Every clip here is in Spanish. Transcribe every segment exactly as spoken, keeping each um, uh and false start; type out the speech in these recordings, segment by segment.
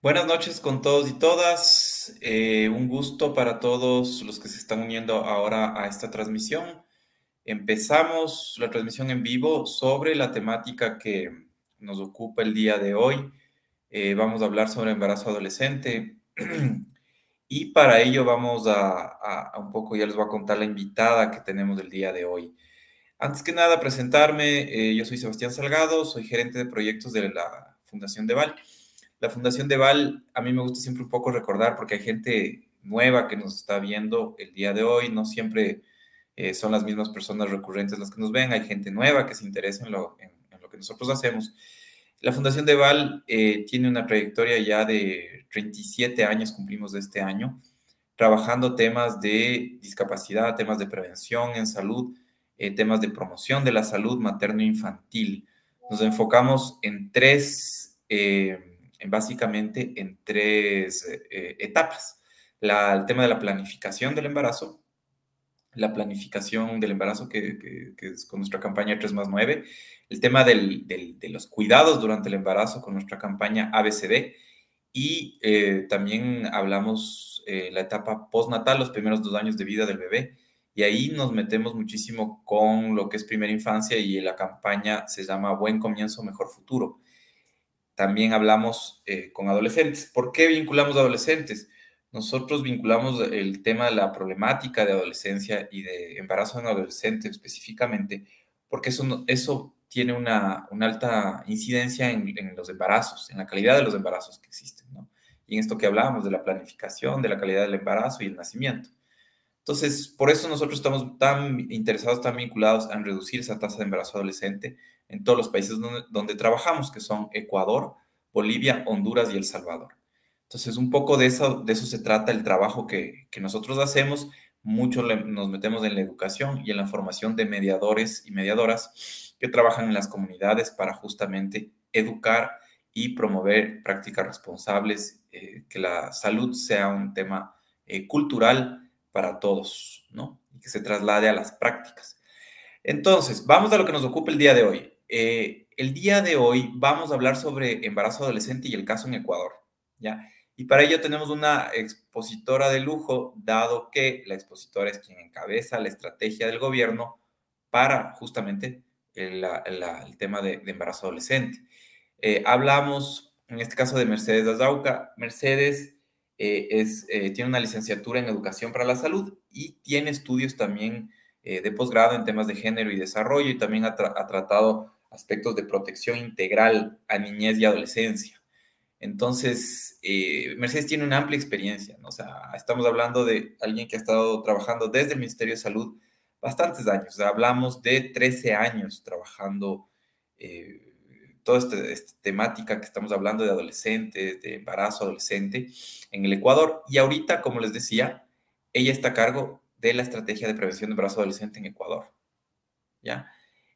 Buenas noches con todos y todas. Eh, un gusto para todos los que se están uniendo ahora a esta transmisión. Empezamos la transmisión en vivo sobre la temática que nos ocupa el día de hoy. Eh, vamos a hablar sobre embarazo adolescente y para ello vamos a, a, a un poco, ya les voy a contar la invitada que tenemos el día de hoy. Antes que nada, presentarme. Eh, yo soy Sebastián Salgado, soy gerente de proyectos de la Fundación Deval. La Fundación Deval, a mí me gusta siempre un poco recordar porque hay gente nueva que nos está viendo el día de hoy, no siempre eh, son las mismas personas recurrentes las que nos ven, hay gente nueva que se interesa en lo, en, en lo que nosotros hacemos. La Fundación Deval eh, tiene una trayectoria ya de treinta y siete años, cumplimos de este año, trabajando temas de discapacidad, temas de prevención en salud, eh, temas de promoción de la salud materno-infantil. Nos enfocamos en tres... Eh, básicamente en tres eh, etapas. La, el tema de la planificación del embarazo, la planificación del embarazo que, que, que es con nuestra campaña tres más nueve, el tema del, del, de los cuidados durante el embarazo con nuestra campaña A B C D y eh, también hablamos eh, la etapa postnatal, los primeros dos años de vida del bebé, y ahí nos metemos muchísimo con lo que es primera infancia y la campaña se llama Buen Comienzo, Mejor Futuro. También hablamos eh, con adolescentes. ¿Por qué vinculamos a adolescentes? Nosotros vinculamos el tema de la problemática de adolescencia y de embarazo en adolescente específicamente, porque eso, eso tiene una, una alta incidencia en, en, los embarazos, en la calidad de los embarazos que existen, ¿no? Y en esto que hablábamos de la planificación, de la calidad del embarazo y el nacimiento. Entonces, por eso nosotros estamos tan interesados, tan vinculados en reducir esa tasa de embarazo adolescente en todos los países donde, donde trabajamos, que son Ecuador, Bolivia, Honduras y El Salvador. Entonces, un poco de eso, de eso se trata el trabajo que, que nosotros hacemos. Mucho le, nos metemos en la educación y en la formación de mediadores y mediadoras que trabajan en las comunidades para justamente educar y promover prácticas responsables, eh, que la salud sea un tema eh, cultural para todos, ¿no? Y que se traslade a las prácticas. Entonces, vamos a lo que nos ocupa el día de hoy. Eh, el día de hoy vamos a hablar sobre embarazo adolescente y el caso en Ecuador, ¿ya? Y para ello tenemos una expositora de lujo, dado que la expositora es quien encabeza la estrategia del gobierno para justamente el, el, el tema de, de embarazo adolescente. Eh, hablamos, en este caso, de Mercedes Azauca. Mercedes eh, es, eh, tiene una licenciatura en Educación para la Salud y tiene estudios también eh, de posgrado en temas de género y desarrollo, y también ha, tra ha tratado aspectos de protección integral a niñez y adolescencia. Entonces, eh, Mercedes tiene una amplia experiencia, ¿no? O sea, estamos hablando de alguien que ha estado trabajando desde el Ministerio de Salud bastantes años. O sea, hablamos de trece años trabajando eh, toda esta, esta temática que estamos hablando de adolescentes, de embarazo adolescente en el Ecuador. Y ahorita, como les decía, ella está a cargo de la estrategia de prevención de embarazo adolescente en Ecuador, ¿ya?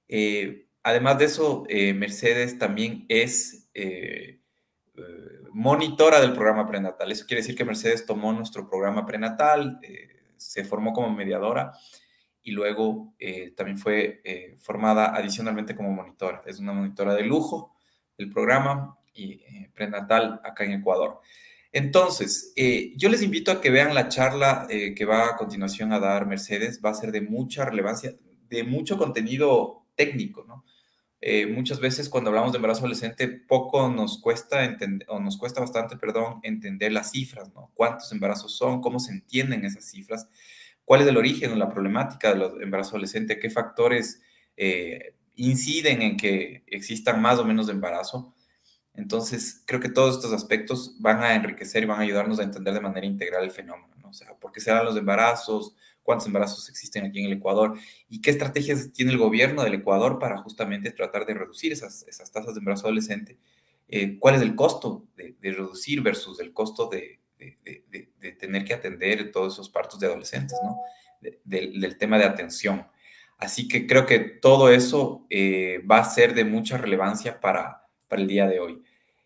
Eh, además de eso, eh, Mercedes también es eh, eh, monitora del programa prenatal. Eso quiere decir que Mercedes tomó nuestro programa prenatal, eh, se formó como mediadora y luego eh, también fue eh, formada adicionalmente como monitora. Es una monitora de lujo del programa y eh, prenatal acá en Ecuador. Entonces, eh, yo les invito a que vean la charla eh, que va a continuación a dar Mercedes. Va a ser de mucha relevancia, de mucho contenido técnico, ¿no? Eh, muchas veces cuando hablamos de embarazo adolescente, poco nos cuesta entender, o nos cuesta bastante, perdón, entender las cifras, ¿no? ¿Cuántos embarazos son? ¿Cómo se entienden esas cifras? ¿Cuál es el origen o la problemática del embarazo adolescente? ¿Qué factores eh, inciden en que existan más o menos de embarazo? Entonces, creo que todos estos aspectos van a enriquecer y van a ayudarnos a entender de manera integral el fenómeno, ¿no? O sea, ¿por qué se dan los embarazos? ¿Cuántos embarazos existen aquí en el Ecuador? ¿Y qué estrategias tiene el gobierno del Ecuador para justamente tratar de reducir esas, esas tasas de embarazo adolescente? Eh, ¿Cuál es el costo de, de reducir versus el costo de, de, de, de, tener que atender todos esos partos de adolescentes, ¿no? De, de, del tema de atención. Así que creo que todo eso eh, va a ser de mucha relevancia para, para el día de hoy.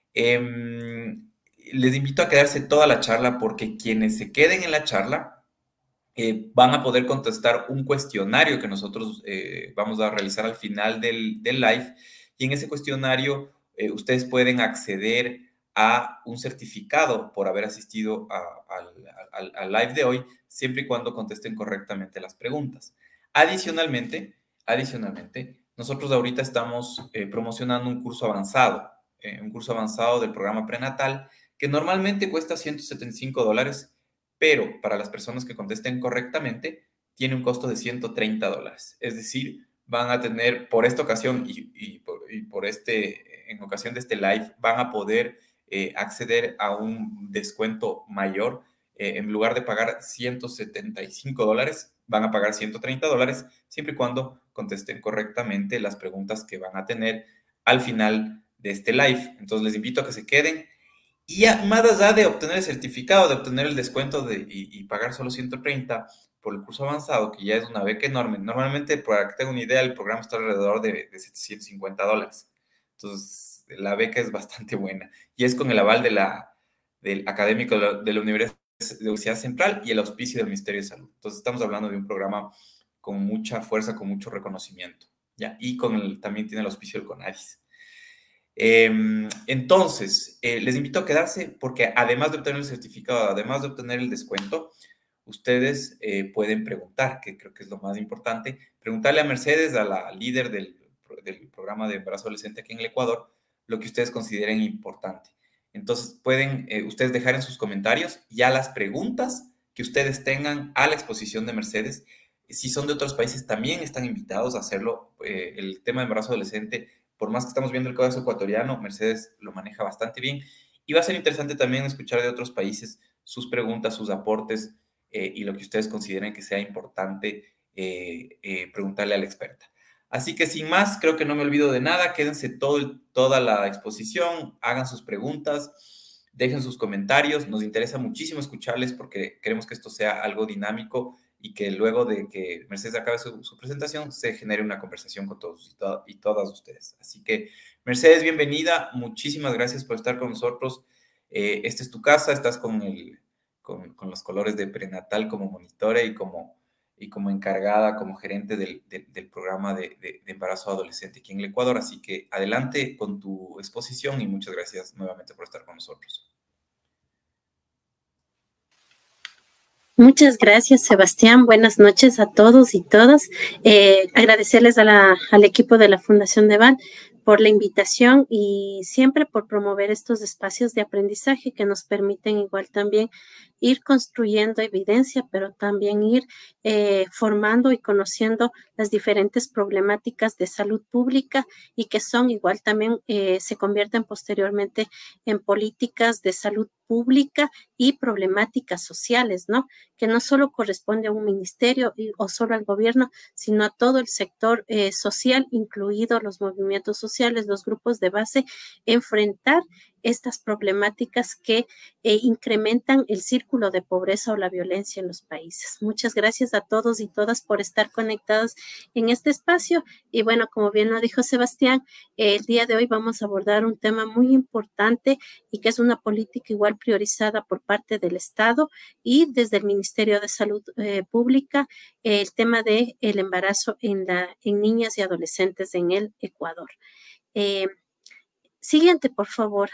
Eh, les invito a quedarse toda la charla porque quienes se queden en la charla eh, van a poder contestar un cuestionario que nosotros eh, vamos a realizar al final del, del live, y en ese cuestionario eh, ustedes pueden acceder a un certificado por haber asistido al live de hoy, siempre y cuando contesten correctamente las preguntas. Adicionalmente, adicionalmente nosotros ahorita estamos eh, promocionando un curso avanzado, eh, un curso avanzado del programa prenatal, que normalmente cuesta ciento setenta y cinco dólares, pero para las personas que contesten correctamente, tiene un costo de ciento treinta dólares. Es decir, van a tener, por esta ocasión y, y, por, y por este, en ocasión de este live, van a poder eh, acceder a un descuento mayor. Eh, en lugar de pagar ciento setenta y cinco dólares, van a pagar ciento treinta dólares, siempre y cuando contesten correctamente las preguntas que van a tener al final de este live. Entonces, les invito a que se queden. Y más allá de obtener el certificado, de obtener el descuento de, y, y pagar solo ciento treinta por el curso avanzado, que ya es una beca enorme. Normalmente, para que tengan una idea, el programa está alrededor de, de setecientos cincuenta dólares. Entonces, la beca es bastante buena. Y es con el aval de la, del académico de la Universidad de Universidad Central y el auspicio del Ministerio de Salud. Entonces, estamos hablando de un programa con mucha fuerza, con mucho reconocimiento, ¿ya? Y con el, también tiene el auspicio del CONADIS. Eh, entonces, eh, les invito a quedarse porque además de obtener el certificado, además de obtener el descuento, ustedes eh, pueden preguntar, que creo que es lo más importante, preguntarle a Mercedes, a la líder del, del programa de embarazo adolescente aquí en el Ecuador, lo que ustedes consideren importante. Entonces, pueden eh, ustedes dejar en sus comentarios ya las preguntas que ustedes tengan a la exposición de Mercedes. Si son de otros países, también están invitados a hacerlo. Eh, el tema de embarazo adolescente, por más que estamos viendo el caso ecuatoriano, Mercedes lo maneja bastante bien. Y va a ser interesante también escuchar de otros países sus preguntas, sus aportes eh, y lo que ustedes consideren que sea importante eh, eh, preguntarle a la experta. Así que sin más, creo que no me olvido de nada. Quédense todo el, toda la exposición, hagan sus preguntas, dejen sus comentarios. Nos interesa muchísimo escucharles porque queremos que esto sea algo dinámico y que luego de que Mercedes acabe su, su presentación se genere una conversación con todos y, to y todas ustedes. Así que, Mercedes, bienvenida. Muchísimas gracias por estar con nosotros. Eh, esta es tu casa, estás con, el, con, con los colores de prenatal como monitora y como y como encargada, como gerente del, del, del programa de, de, de embarazo adolescente aquí en el Ecuador. Así que adelante con tu exposición y muchas gracias nuevamente por estar con nosotros. Muchas gracias, Sebastián. Buenas noches a todos y todas. Eh, agradecerles a la, al equipo de la Fundación Deval por la invitación y siempre por promover estos espacios de aprendizaje que nos permiten igual también ir construyendo evidencia, pero también ir eh, formando y conociendo las diferentes problemáticas de salud pública y que son igual también eh, se convierten posteriormente en políticas de salud pública y problemáticas sociales, ¿no? Que no solo corresponde a un ministerio y, o solo al gobierno, sino a todo el sector eh, social, incluidos los movimientos sociales, los grupos de base, enfrentar estas problemáticas que eh, incrementan el círculo de pobreza o la violencia en los países. Muchas gracias a todos y todas por estar conectados en este espacio. Y bueno, como bien lo dijo Sebastián, eh, el día de hoy vamos a abordar un tema muy importante y que es una política igual priorizada por parte del Estado y desde el Ministerio de Salud eh, Pública, eh, el tema del de embarazo en, la, en niñas y adolescentes en el Ecuador. Eh, siguiente, por favor.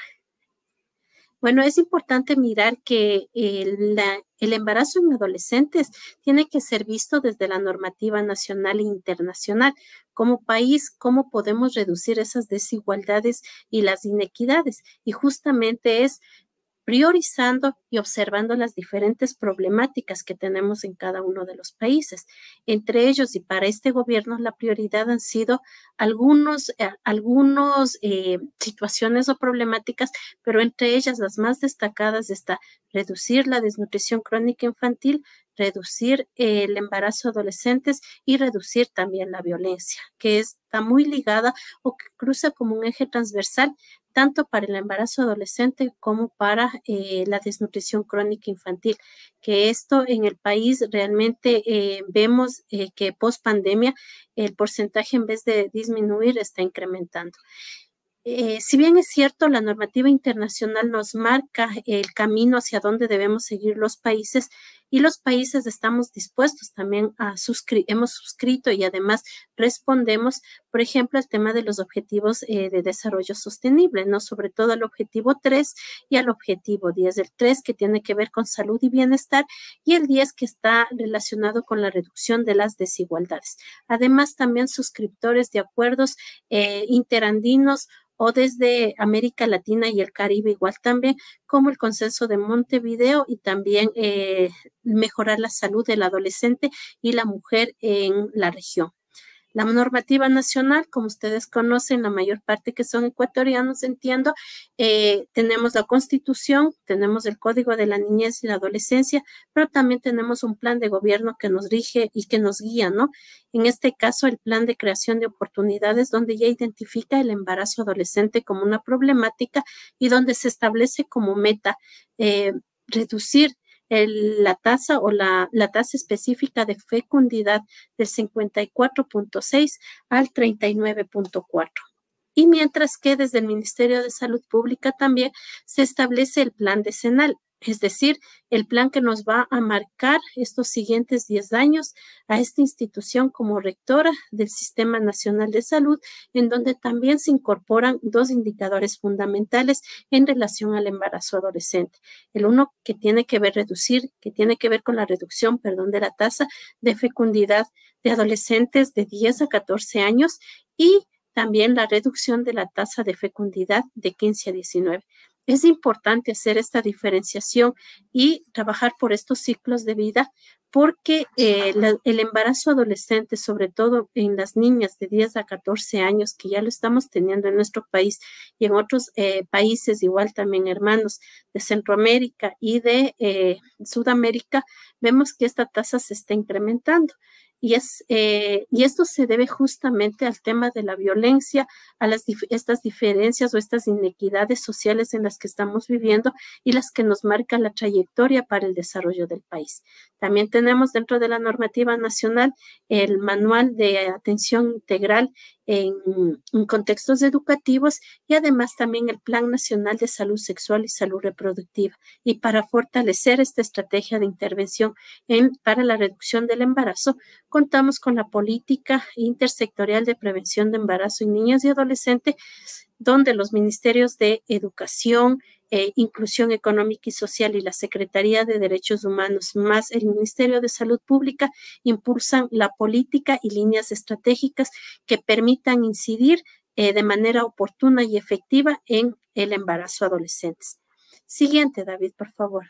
Bueno, es importante mirar que el, la, el embarazo en adolescentes tiene que ser visto desde la normativa nacional e internacional. Como país, ¿cómo podemos reducir esas desigualdades y las inequidades? Y justamente es priorizando y observando las diferentes problemáticas que tenemos en cada uno de los países. Entre ellos, y para este gobierno, la prioridad han sido algunos, eh, algunos eh, situaciones o problemáticas, pero entre ellas las más destacadas está reducir la desnutrición crónica infantil, reducir eh, el embarazo adolescentes y reducir también la violencia, que está muy ligada o que cruza como un eje transversal tanto para el embarazo adolescente como para eh, la desnutrición crónica infantil, que esto en el país realmente eh, vemos eh, que post pandemia el porcentaje en vez de disminuir está incrementando. Eh, si bien es cierto, la normativa internacional nos marca el camino hacia dónde debemos seguir los países, y los países estamos dispuestos también a suscribir, hemos suscrito y además respondemos, por ejemplo, al tema de los objetivos eh, de desarrollo sostenible, ¿no? Sobre todo al objetivo tres y al objetivo diez. El tres que tiene que ver con salud y bienestar y el diez que está relacionado con la reducción de las desigualdades. Además, también suscriptores de acuerdos eh, interandinos o desde América Latina y el Caribe igual también, como el Consenso de Montevideo y también eh, mejorar la salud del adolescente y la mujer en la región. La normativa nacional, como ustedes conocen, la mayor parte que son ecuatorianos, entiendo, eh, tenemos la Constitución, tenemos el Código de la Niñez y la Adolescencia, pero también tenemos un plan de gobierno que nos rige y que nos guía, ¿no? En este caso, el plan de creación de oportunidades, donde ya identifica el embarazo adolescente como una problemática y donde se establece como meta eh, reducir El, la tasa o la, la tasa específica de fecundidad del cincuenta y cuatro punto seis al treinta y nueve punto cuatro. Y mientras que desde el Ministerio de Salud Pública también se establece el plan decenal, es decir, el plan que nos va a marcar estos siguientes diez años a esta institución como rectora del Sistema Nacional de Salud, en donde también se incorporan dos indicadores fundamentales en relación al embarazo adolescente. El uno que tiene que ver reducir, que tiene que ver con la reducción, perdón, de la tasa de fecundidad de adolescentes de diez a catorce años y también la reducción de la tasa de fecundidad de quince a diecinueve. Es importante hacer esta diferenciación y trabajar por estos ciclos de vida porque eh, la, el embarazo adolescente, sobre todo en las niñas de diez a catorce años, que ya lo estamos teniendo en nuestro país y en otros eh, países, igual también hermanos de Centroamérica y de eh, Sudamérica, vemos que esta tasa se está incrementando. Y, es, eh, y esto se debe justamente al tema de la violencia, a las dif estas diferencias o estas inequidades sociales en las que estamos viviendo y las que nos marcan la trayectoria para el desarrollo del país. También tenemos dentro de la normativa nacional el manual de atención integral en, en contextos educativos y además también el Plan Nacional de Salud Sexual y Salud Reproductiva. Y para fortalecer esta estrategia de intervención en, para la reducción del embarazo, contamos con la política intersectorial de prevención de embarazo en niños y adolescentes, donde los ministerios de Educación, eh, Inclusión Económica y Social y la Secretaría de Derechos Humanos, más el Ministerio de Salud Pública, impulsan la política y líneas estratégicas que permitan incidir eh, de manera oportuna y efectiva en el embarazo adolescente. Siguiente, David, por favor.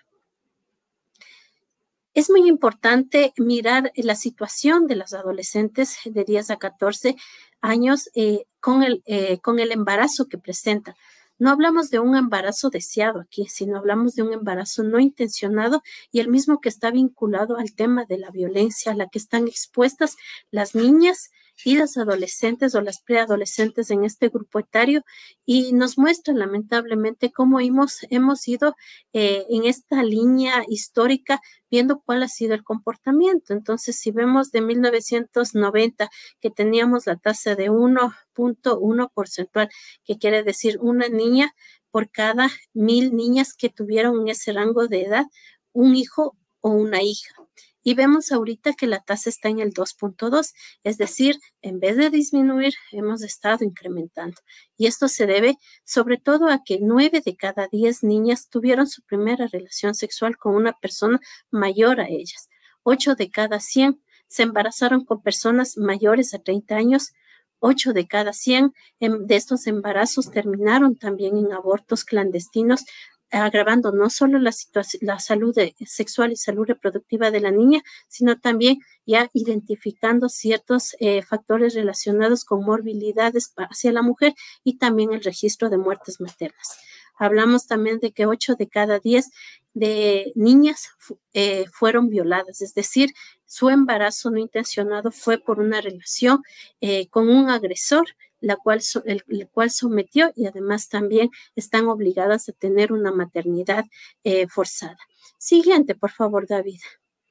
Es muy importante mirar la situación de las adolescentes de diez a catorce años eh, con, el, eh, con el embarazo que presentan. No hablamos de un embarazo deseado aquí, sino hablamos de un embarazo no intencionado y el mismo que está vinculado al tema de la violencia a la que están expuestas las niñas y las adolescentes o las preadolescentes en este grupo etario y nos muestra lamentablemente cómo hemos, hemos ido eh, en esta línea histórica viendo cuál ha sido el comportamiento. Entonces, si vemos de mil novecientos noventa que teníamos la tasa de uno punto uno porcentual, que quiere decir una niña por cada mil niñas que tuvieron en ese rango de edad, un hijo o una hija. Y vemos ahorita que la tasa está en el dos punto dos, es decir, en vez de disminuir, hemos estado incrementando. Y esto se debe sobre todo a que nueve de cada diez niñas tuvieron su primera relación sexual con una persona mayor a ellas. Ocho de cada cien se embarazaron con personas mayores a treinta años. Ocho de cada cien de estos embarazos terminaron también en abortos clandestinos, agravando no solo la situación, la salud de, sexual y salud reproductiva de la niña, sino también ya identificando ciertos eh, factores relacionados con morbilidades hacia la mujer y también el registro de muertes maternas. Hablamos también de que ocho de cada diez de niñas eh, fueron violadas, es decir, su embarazo no intencionado fue por una relación eh, con un agresor, la cual, el, el cual sometió y además también están obligadas a tener una maternidad eh, forzada. Siguiente, por favor, David.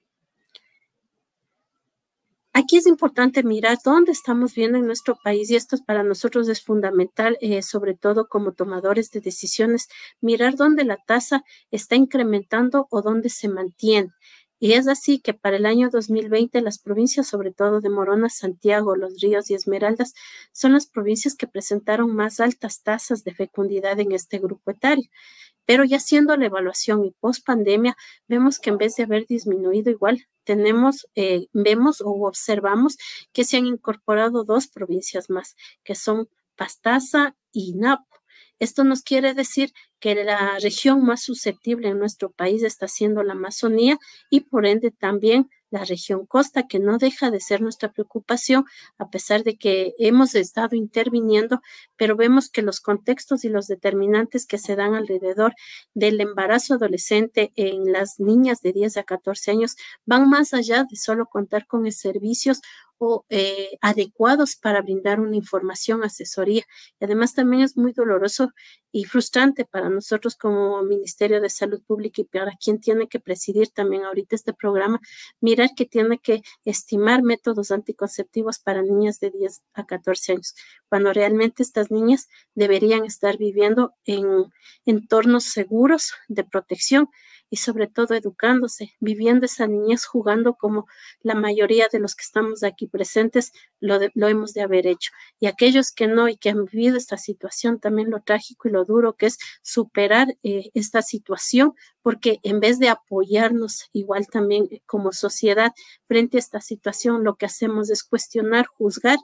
Aquí es importante mirar dónde estamos viendo en nuestro país y esto para nosotros es fundamental, eh, sobre todo como tomadores de decisiones, mirar dónde la tasa está incrementando o dónde se mantiene. Y es así que para el año dos mil veinte las provincias, sobre todo de Morona, Santiago, Los Ríos y Esmeraldas, son las provincias que presentaron más altas tasas de fecundidad en este grupo etario. Pero ya haciendo la evaluación y post pandemia, vemos que en vez de haber disminuido igual, tenemos, eh, vemos o observamos que se han incorporado dos provincias más, que son Pastaza y Napo. Esto nos quiere decir que la región más susceptible en nuestro país está siendo la Amazonía y por ende también la región costa, que no deja de ser nuestra preocupación, a pesar de que hemos estado interviniendo, pero vemos que los contextos y los determinantes que se dan alrededor del embarazo adolescente en las niñas de diez a catorce años van más allá de solo contar con servicios o eh, adecuados para brindar una información, asesoría. Y además también es muy doloroso y frustrante para nosotros como Ministerio de Salud Pública y para quien tiene que presidir también ahorita este programa, mirar que tiene que estimar métodos anticonceptivos para niñas de diez a catorce años, cuando realmente estas niñas deberían estar viviendo en entornos seguros de protección y sobre todo educándose, viviendo esa niñez, jugando como la mayoría de los que estamos aquí presentes lo, de, lo hemos de haber hecho. Y aquellos que no y que han vivido esta situación, también lo trágico y lo duro que es superar eh, esta situación, porque en vez de apoyarnos igual también como sociedad frente a esta situación, lo que hacemos es cuestionar, juzgar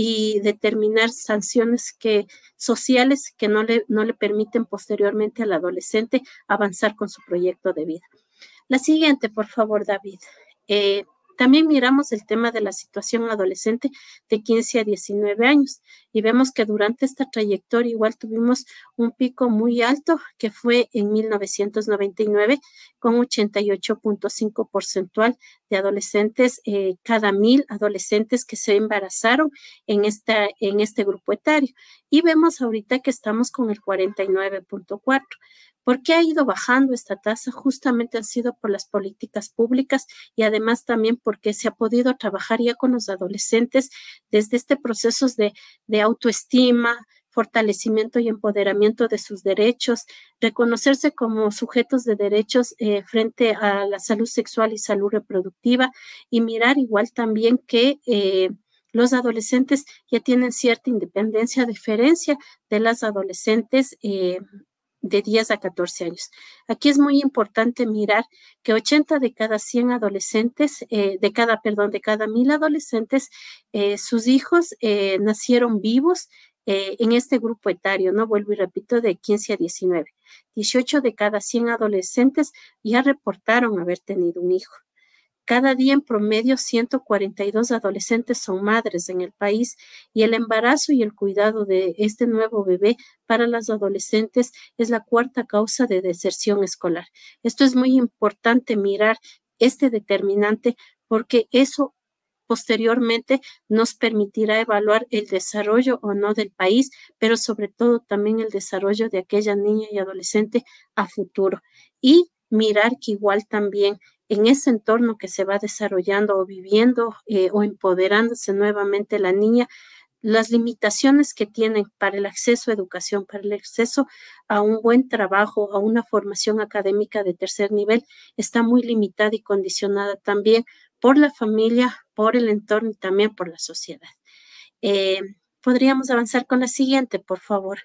y determinar sanciones que, sociales que no le, no le permiten posteriormente al adolescente avanzar con su proyecto de vida. La siguiente, por favor, David. Eh, También miramos el tema de la situación adolescente de quince a diecinueve años y vemos que durante esta trayectoria igual tuvimos un pico muy alto que fue en mil novecientos noventa y nueve con ochenta y ocho punto cinco porcentual de adolescentes, eh, cada mil adolescentes que se embarazaron en, esta, en este grupo etario. Y vemos ahorita que estamos con el cuarenta y nueve punto cuatro. ¿Por qué ha ido bajando esta tasa? Justamente han sido por las políticas públicas y además también porque se ha podido trabajar ya con los adolescentes desde este proceso de, de autoestima, fortalecimiento y empoderamiento de sus derechos, reconocerse como sujetos de derechos eh, frente a la salud sexual y salud reproductiva y mirar igual también que eh, los adolescentes ya tienen cierta independencia, a diferencia de las adolescentes eh, de diez a catorce años. Aquí es muy importante mirar que ochenta de cada cien adolescentes, eh, de cada, perdón, de cada mil adolescentes, eh, sus hijos eh, nacieron vivos eh, en este grupo etario, ¿no? Vuelvo y repito, de quince a diecinueve. dieciocho de cada cien adolescentes ya reportaron haber tenido un hijo. Cada día en promedio ciento cuarenta y dos adolescentes son madres en el país y el embarazo y el cuidado de este nuevo bebé para las adolescentes es la cuarta causa de deserción escolar. Esto es muy importante mirar este determinante porque eso posteriormente nos permitirá evaluar el desarrollo o no del país, pero sobre todo también el desarrollo de aquella niña y adolescente a futuro. Y mirar que igual también en ese entorno que se va desarrollando o viviendo eh, o empoderándose nuevamente la niña, las limitaciones que tienen para el acceso a educación, para el acceso a un buen trabajo, a una formación académica de tercer nivel, está muy limitada y condicionada también por la familia, por el entorno y también por la sociedad. Eh, Podríamos avanzar con la siguiente, por favor.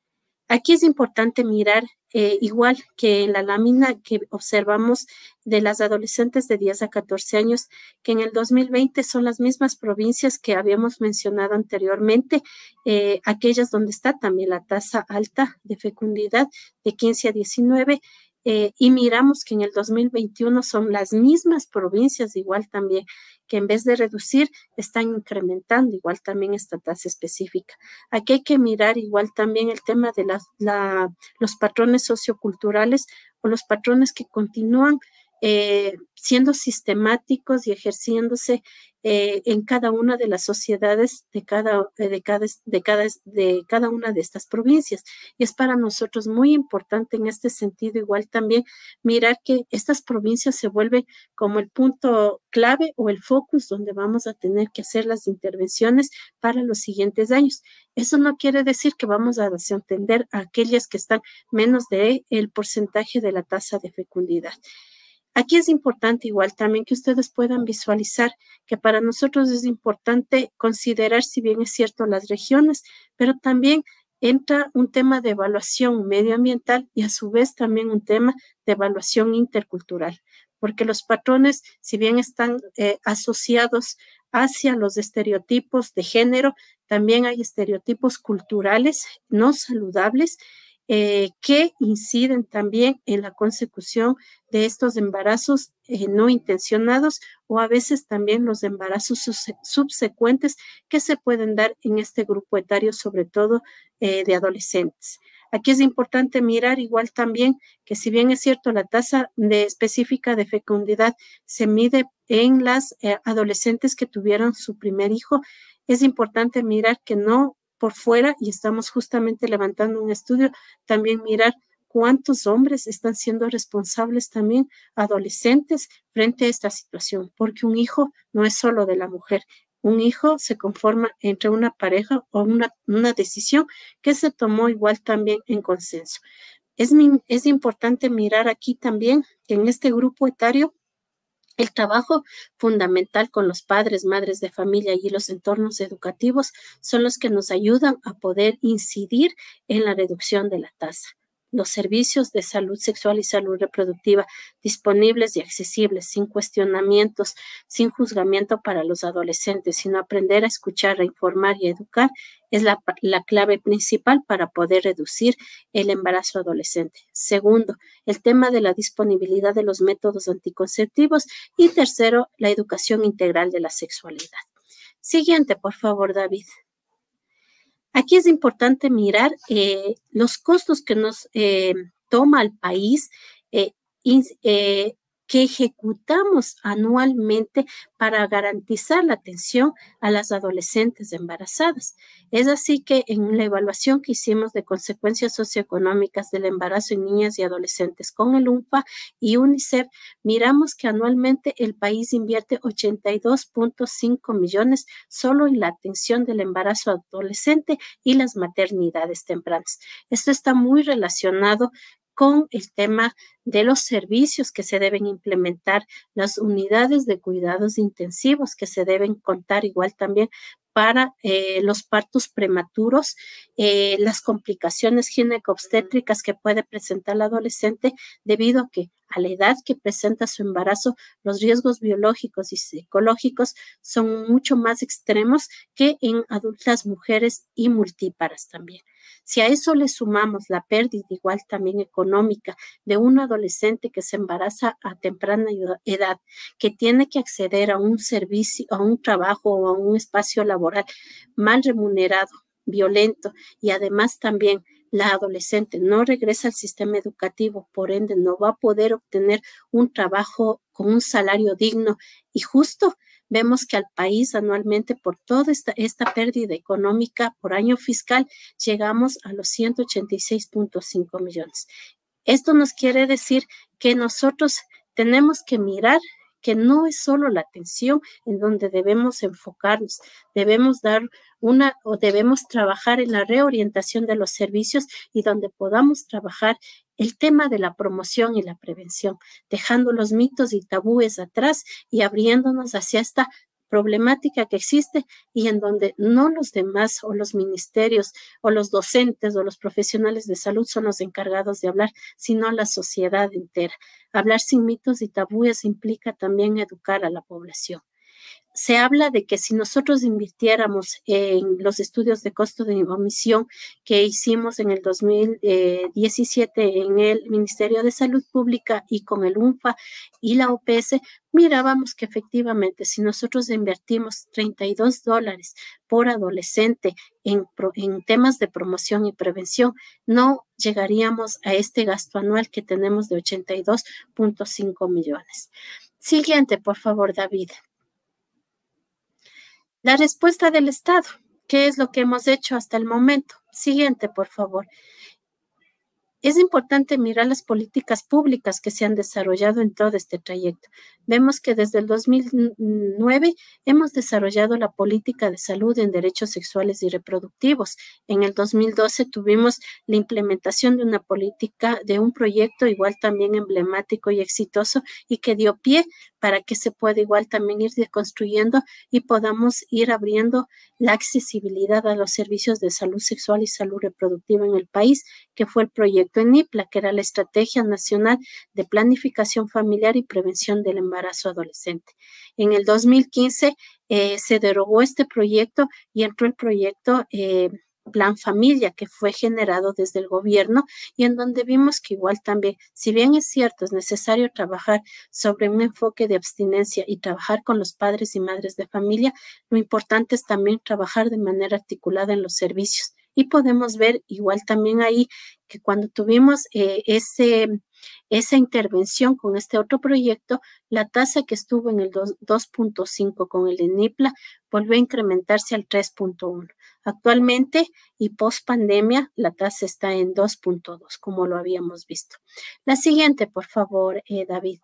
Aquí es importante mirar, eh, igual que en la lámina que observamos de las adolescentes de diez a catorce años, que en el dos mil veinte son las mismas provincias que habíamos mencionado anteriormente, eh, aquellas donde está también la tasa alta de fecundidad de quince a diecinueve, eh, y miramos que en el dos mil veintiuno son las mismas provincias igual también, que en vez de reducir, están incrementando igual también esta tasa específica. Aquí hay que mirar igual también el tema de la, la, los patrones socioculturales o los patrones que continúan eh, siendo sistemáticos y ejerciéndose eh, en cada una de las sociedades de cada, de, cada, de, cada, de cada una de estas provincias. Y es para nosotros muy importante en este sentido igual también mirar que estas provincias se vuelven como el punto clave o el focus donde vamos a tener que hacer las intervenciones para los siguientes años. Eso no quiere decir que vamos a desentender a aquellas que están menos del porcentaje de la tasa de fecundidad. Aquí es importante igual también que ustedes puedan visualizar que para nosotros es importante considerar, si bien es cierto, las regiones, pero también entra un tema de evaluación medioambiental y a su vez también un tema de evaluación intercultural, porque los patrones, si bien están eh, asociados hacia los estereotipos de género, también hay estereotipos culturales no saludables eh, que inciden también en la consecución de estos embarazos eh, no intencionados o a veces también los embarazos subsecuentes que se pueden dar en este grupo etario, sobre todo eh, de adolescentes. Aquí es importante mirar igual también que si bien es cierto la tasa de específica de fecundidad se mide en las eh, adolescentes que tuvieron su primer hijo, es importante mirar que no por fuera, y estamos justamente levantando un estudio, también mirar cuántos hombres están siendo responsables también adolescentes frente a esta situación, porque un hijo no es solo de la mujer. Un hijo se conforma entre una pareja o una, una decisión que se tomó igual también en consenso. Es, es importante mirar aquí también que en este grupo etario el trabajo fundamental con los padres, madres de familia y los entornos educativos son los que nos ayudan a poder incidir en la reducción de la tasa. Los servicios de salud sexual y salud reproductiva disponibles y accesibles, sin cuestionamientos, sin juzgamiento para los adolescentes, sino aprender a escuchar, a informar y a educar, es la, la clave principal para poder reducir el embarazo adolescente. Segundo, el tema de la disponibilidad de los métodos anticonceptivos. Y tercero, la educación integral de la sexualidad. Siguiente, por favor, David. Aquí es importante mirar eh, los costos que nos eh, toma el país eh, eh, que ejecutamos anualmente para garantizar la atención a las adolescentes embarazadas. Es así que en la evaluación que hicimos de consecuencias socioeconómicas del embarazo en niñas y adolescentes con el UNFPA y UNICEF, miramos que anualmente el país invierte ochenta y dos punto cinco millones solo en la atención del embarazo adolescente y las maternidades tempranas. Esto está muy relacionado con el tema de los servicios que se deben implementar, las unidades de cuidados intensivos que se deben contar igual también para eh, los partos prematuros, eh, las complicaciones ginecobstétricas que puede presentar la adolescente debido a que a la edad que presenta su embarazo, los riesgos biológicos y psicológicos son mucho más extremos que en adultas mujeres y multíparas también. Si a eso le sumamos la pérdida igual también económica de un adolescente que se embaraza a temprana edad, que tiene que acceder a un servicio, a un trabajo o a un espacio laboral mal remunerado, violento, y además también la adolescente no regresa al sistema educativo, por ende no va a poder obtener un trabajo con un salario digno y justo. Vemos que al país anualmente por toda esta, esta pérdida económica por año fiscal llegamos a los ciento ochenta y seis punto cinco millones. Esto nos quiere decir que nosotros tenemos que mirar que no es solo la atención en donde debemos enfocarnos, debemos dar una o debemos trabajar en la reorientación de los servicios y donde podamos trabajar el tema de la promoción y la prevención, dejando los mitos y tabúes atrás y abriéndonos hacia esta problemática que existe y en donde no los demás o los ministerios o los docentes o los profesionales de salud son los encargados de hablar, sino la sociedad entera. Hablar sin mitos y tabúes implica también educar a la población. Se habla de que si nosotros invirtiéramos en los estudios de costo de omisión que hicimos en el dos mil diecisiete en el Ministerio de Salud Pública y con el UNFPA y la O P S, mirábamos que efectivamente si nosotros invertimos treinta y dos dólares por adolescente en, en temas de promoción y prevención, no llegaríamos a este gasto anual que tenemos de ochenta y dos punto cinco millones. Siguiente, por favor, David. La respuesta del Estado, ¿qué es lo que hemos hecho hasta el momento? Siguiente, por favor. Es importante mirar las políticas públicas que se han desarrollado en todo este trayecto. Vemos que desde el dos mil nueve hemos desarrollado la política de salud en derechos sexuales y reproductivos. En el dos mil doce tuvimos la implementación de una política, de un proyecto igual también emblemático y exitoso y que dio pie para que se pueda igual también ir construyendo y podamos ir abriendo la accesibilidad a los servicios de salud sexual y salud reproductiva en el país, que fue el proyecto ENIPLA, que era la Estrategia Nacional de Planificación Familiar y Prevención del Embarazo Adolescente. En el dos mil quince eh, se derogó este proyecto y entró el proyecto eh, Plan Familia, que fue generado desde el gobierno y en donde vimos que igual también, si bien es cierto, es necesario trabajar sobre un enfoque de abstinencia y trabajar con los padres y madres de familia, lo importante es también trabajar de manera articulada en los servicios. Y podemos ver igual también ahí que cuando tuvimos eh, ese, esa intervención con este otro proyecto, la tasa que estuvo en el dos punto cinco con el ENIPLA volvió a incrementarse al tres punto uno. Actualmente y post pandemia, la tasa está en dos punto dos, como lo habíamos visto. La siguiente, por favor, eh, David.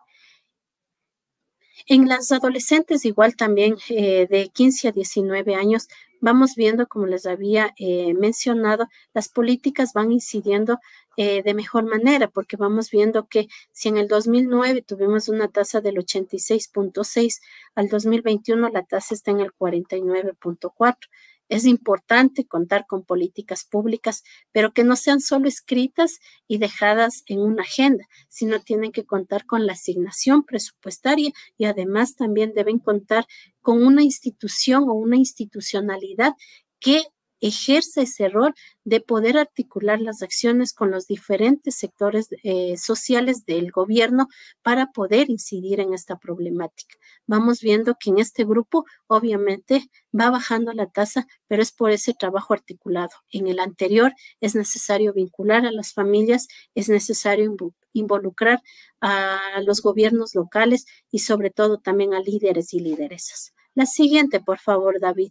En las adolescentes, igual también eh, de quince a diecinueve años, vamos viendo, como les había eh, mencionado, las políticas van incidiendo eh, de mejor manera, porque vamos viendo que si en el dos mil nueve tuvimos una tasa del ochenta y seis punto seis, al dos mil veintiuno la tasa está en el cuarenta y nueve punto cuatro. Es importante contar con políticas públicas, pero que no sean solo escritas y dejadas en una agenda, sino tienen que contar con la asignación presupuestaria y además también deben contar con una institución o una institucionalidad que ejerce ese rol de poder articular las acciones con los diferentes sectores eh, sociales del gobierno para poder incidir en esta problemática. Vamos viendo que en este grupo obviamente va bajando la tasa, pero es por ese trabajo articulado. En el anterior es necesario vincular a las familias, es necesario involucrar a los gobiernos locales y sobre todo también a líderes y lideresas. La siguiente, por favor, David.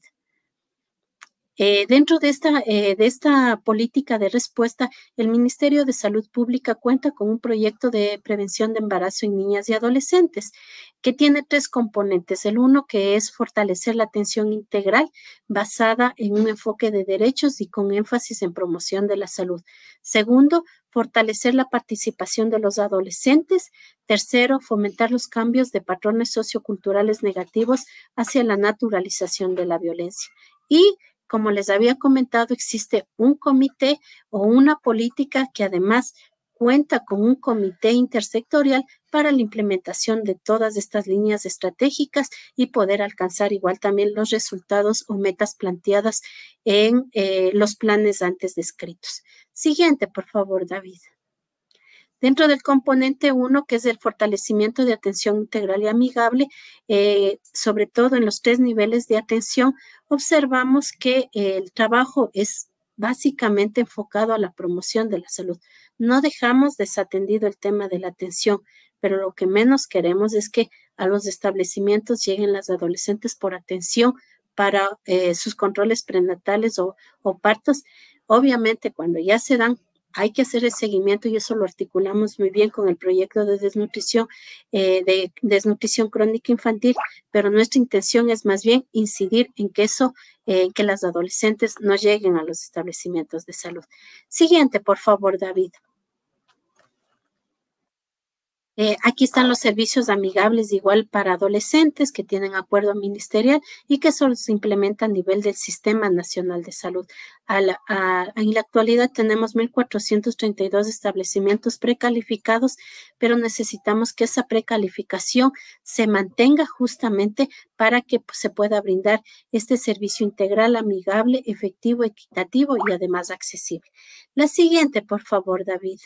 Eh, dentro de esta, eh, de esta política de respuesta, el Ministerio de Salud Pública cuenta con un proyecto de prevención de embarazo en niñas y adolescentes que tiene tres componentes. El uno, que es fortalecer la atención integral basada en un enfoque de derechos y con énfasis en promoción de la salud. Segundo, fortalecer la participación de los adolescentes. Tercero, fomentar los cambios de patrones socioculturales negativos hacia la naturalización de la violencia. Y como les había comentado, existe un comité o una política que además cuenta con un comité intersectorial para la implementación de todas estas líneas estratégicas y poder alcanzar igual también los resultados o metas planteadas en eh, los planes antes descritos. Siguiente, por favor, David. Dentro del componente uno, que es el fortalecimiento de atención integral y amigable, eh, sobre todo en los tres niveles de atención, observamos que eh, el trabajo es básicamente enfocado a la promoción de la salud. No dejamos desatendido el tema de la atención, pero lo que menos queremos es que a los establecimientos lleguen las adolescentes por atención para eh, sus controles prenatales o, o partos. Obviamente, cuando ya se dan, hay que hacer el seguimiento y eso lo articulamos muy bien con el proyecto de desnutrición, eh, de desnutrición crónica infantil, pero nuestra intención es más bien incidir en que eso, eh, que las adolescentes no lleguen a los establecimientos de salud. Siguiente, por favor, David. Eh, aquí están los servicios amigables igual para adolescentes que tienen acuerdo ministerial y que solo se implementa a nivel del Sistema Nacional de Salud. A la, a, en la actualidad tenemos mil cuatrocientos treinta y dos establecimientos precalificados, pero necesitamos que esa precalificación se mantenga justamente para que pues, se pueda brindar este servicio integral, amigable, efectivo, equitativo y además accesible. La siguiente, por favor, David.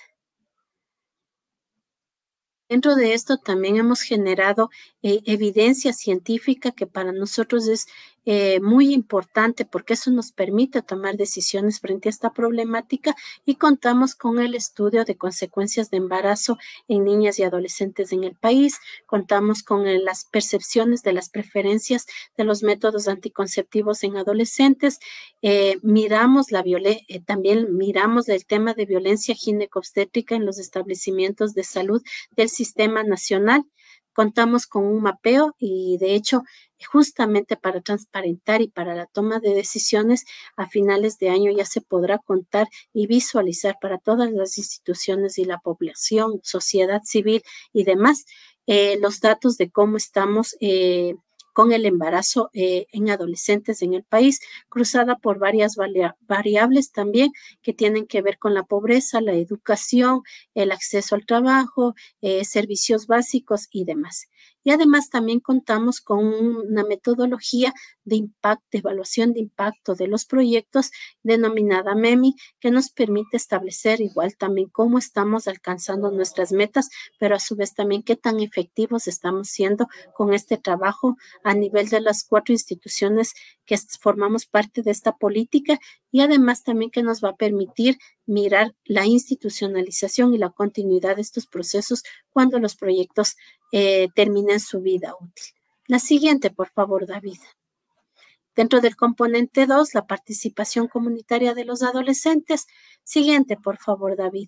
Dentro de esto también hemos generado eh, evidencia científica que para nosotros es eh, muy importante porque eso nos permite tomar decisiones frente a esta problemática y contamos con el estudio de consecuencias de embarazo en niñas y adolescentes en el país, contamos con el, las percepciones de las preferencias de los métodos anticonceptivos en adolescentes, eh, miramos la violencia, eh, también miramos el tema de violencia ginecobstétrica en los establecimientos de salud del sistema nacional. Contamos con un mapeo y de hecho justamente para transparentar y para la toma de decisiones a finales de año ya se podrá contar y visualizar para todas las instituciones y la población, sociedad civil y demás eh, los datos de cómo estamos eh, con el embarazo eh, en adolescentes en el país, cruzada por varias variables también que tienen que ver con la pobreza, la educación, el acceso al trabajo, eh, servicios básicos y demás. Y además también contamos con una metodología de impacto, de evaluación de impacto de los proyectos denominada MEMI, que nos permite establecer igual también cómo estamos alcanzando nuestras metas, pero a su vez también qué tan efectivos estamos siendo con este trabajo a nivel de las cuatro instituciones que formamos parte de esta política y además también que nos va a permitir mirar la institucionalización y la continuidad de estos procesos cuando los proyectos eh, terminen su vida útil. La siguiente, por favor, David. Dentro del componente dos, la participación comunitaria de los adolescentes. Siguiente, por favor, David.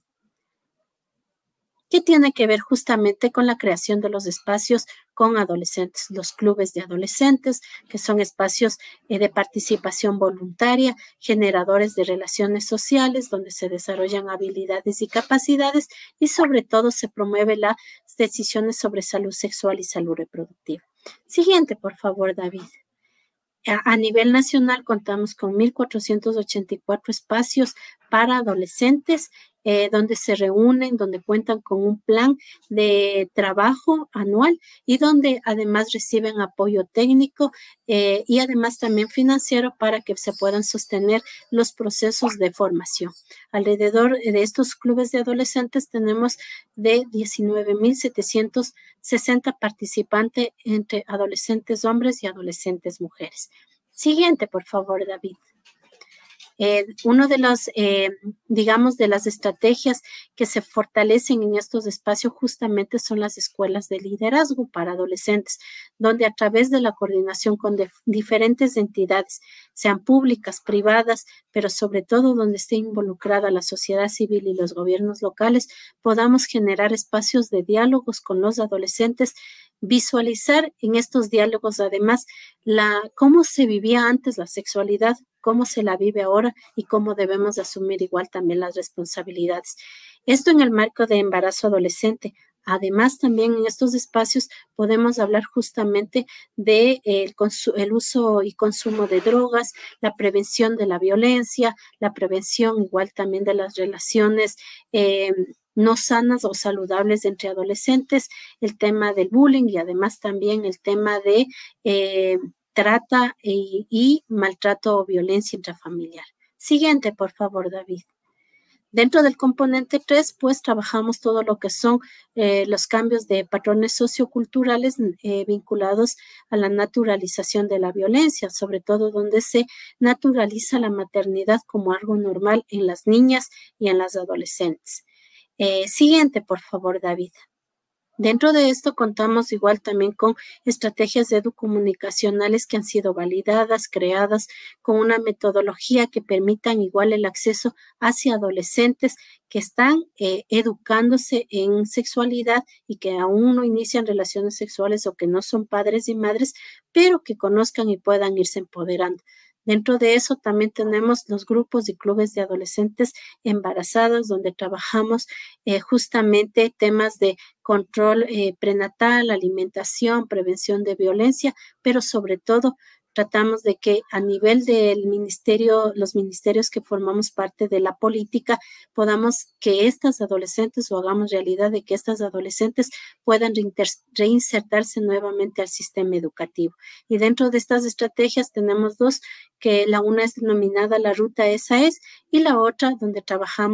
Que tiene que ver justamente con la creación de los espacios con adolescentes, los clubes de adolescentes, que son espacios eh, de participación voluntaria, generadores de relaciones sociales, donde se desarrollan habilidades y capacidades y sobre todo se promueve las decisiones sobre salud sexual y salud reproductiva. Siguiente, por favor, David. A nivel nacional contamos con mil cuatrocientos ochenta y cuatro espacios para adolescentes eh, donde se reúnen, donde cuentan con un plan de trabajo anual y donde además reciben apoyo técnico eh, y además también financiero para que se puedan sostener los procesos de formación. Alrededor de estos clubes de adolescentes tenemos de diecinueve mil setecientos sesenta participantes entre adolescentes hombres y adolescentes mujeres. Siguiente, por favor, David. Eh, uno de los, eh, digamos, de las estrategias que se fortalecen en estos espacios justamente son las escuelas de liderazgo para adolescentes, donde a través de la coordinación con diferentes entidades, sean públicas, privadas, pero sobre todo donde esté involucrada la sociedad civil y los gobiernos locales, podamos generar espacios de diálogos con los adolescentes, visualizar en estos diálogos además la, cómo se vivía antes la sexualidad, cómo se la vive ahora y cómo debemos asumir igual también las responsabilidades. Esto en el marco de embarazo adolescente. Además, también en estos espacios podemos hablar justamente de el, el uso y consumo de drogas, la prevención de la violencia, la prevención igual también de las relaciones eh, no sanas o saludables entre adolescentes, el tema del bullying y además también el tema de eh, trata y, y maltrato o violencia intrafamiliar. Siguiente, por favor, David. Dentro del componente tres, pues trabajamos todo lo que son eh, los cambios de patrones socioculturales eh, vinculados a la naturalización de la violencia, sobre todo donde se naturaliza la maternidad como algo normal en las niñas y en las adolescentes. Eh, siguiente, por favor, David. Dentro de esto contamos igual también con estrategias educomunicacionales que han sido validadas, creadas con una metodología que permitan igual el acceso hacia adolescentes que están eh, educándose en sexualidad y que aún no inician relaciones sexuales o que no son padres y madres, pero que conozcan y puedan irse empoderando. Dentro de eso también tenemos los grupos y clubes de adolescentes embarazadas donde trabajamos eh, justamente temas de control eh, prenatal, alimentación, prevención de violencia, pero sobre todo tratamos de que a nivel del ministerio, los ministerios que formamos parte de la política, podamos que estas adolescentes o hagamos realidad de que estas adolescentes puedan reinsertarse nuevamente al sistema educativo. Y dentro de estas estrategias tenemos dos, que la una es denominada la ruta esa es y la otra donde trabajamos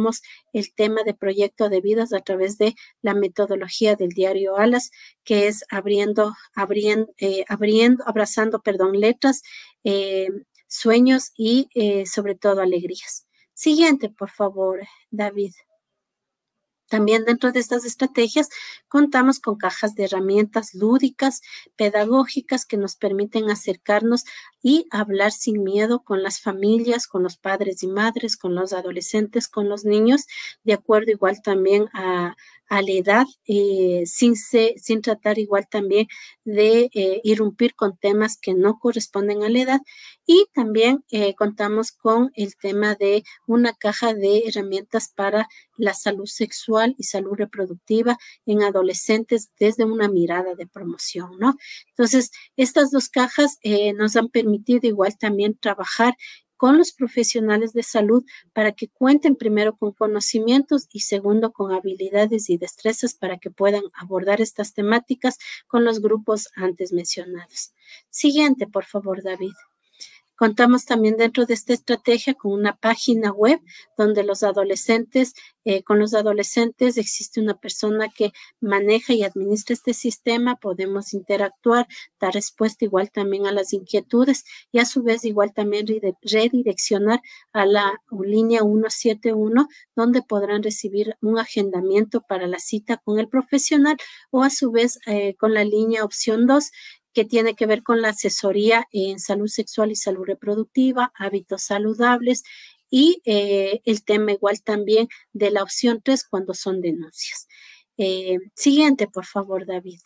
el tema de proyecto de vidas a través de la metodología del diario Alas, que es abriendo, abriendo, eh, abriendo abrazando, perdón, letras, eh, sueños y eh, sobre todo alegrías. Siguiente, por favor, David. También dentro de estas estrategias contamos con cajas de herramientas lúdicas, pedagógicas que nos permiten acercarnos y hablar sin miedo con las familias, con los padres y madres, con los adolescentes, con los niños, de acuerdo igual también a, a la edad, eh, sin, se, sin tratar igual también de eh, irrumpir con temas que no corresponden a la edad. Y también eh, contamos con el tema de una caja de herramientas para la salud sexual y salud reproductiva en adolescentes desde una mirada de promoción, ¿no? Entonces, estas dos cajas eh, nos han permitido igual también trabajar con los profesionales de salud para que cuenten primero con conocimientos y segundo con habilidades y destrezas para que puedan abordar estas temáticas con los grupos antes mencionados. Siguiente, por favor, David. Contamos también dentro de esta estrategia con una página web donde los adolescentes, eh, con los adolescentes existe una persona que maneja y administra este sistema, podemos interactuar, dar respuesta igual también a las inquietudes y a su vez igual también redireccionar a la línea ciento setenta y uno donde podrán recibir un agendamiento para la cita con el profesional o a su vez eh, con la línea opción dos que tiene que ver con la asesoría en salud sexual y salud reproductiva, hábitos saludables y eh, el tema igual también de la opción tres cuando son denuncias. Eh, siguiente, por favor, David.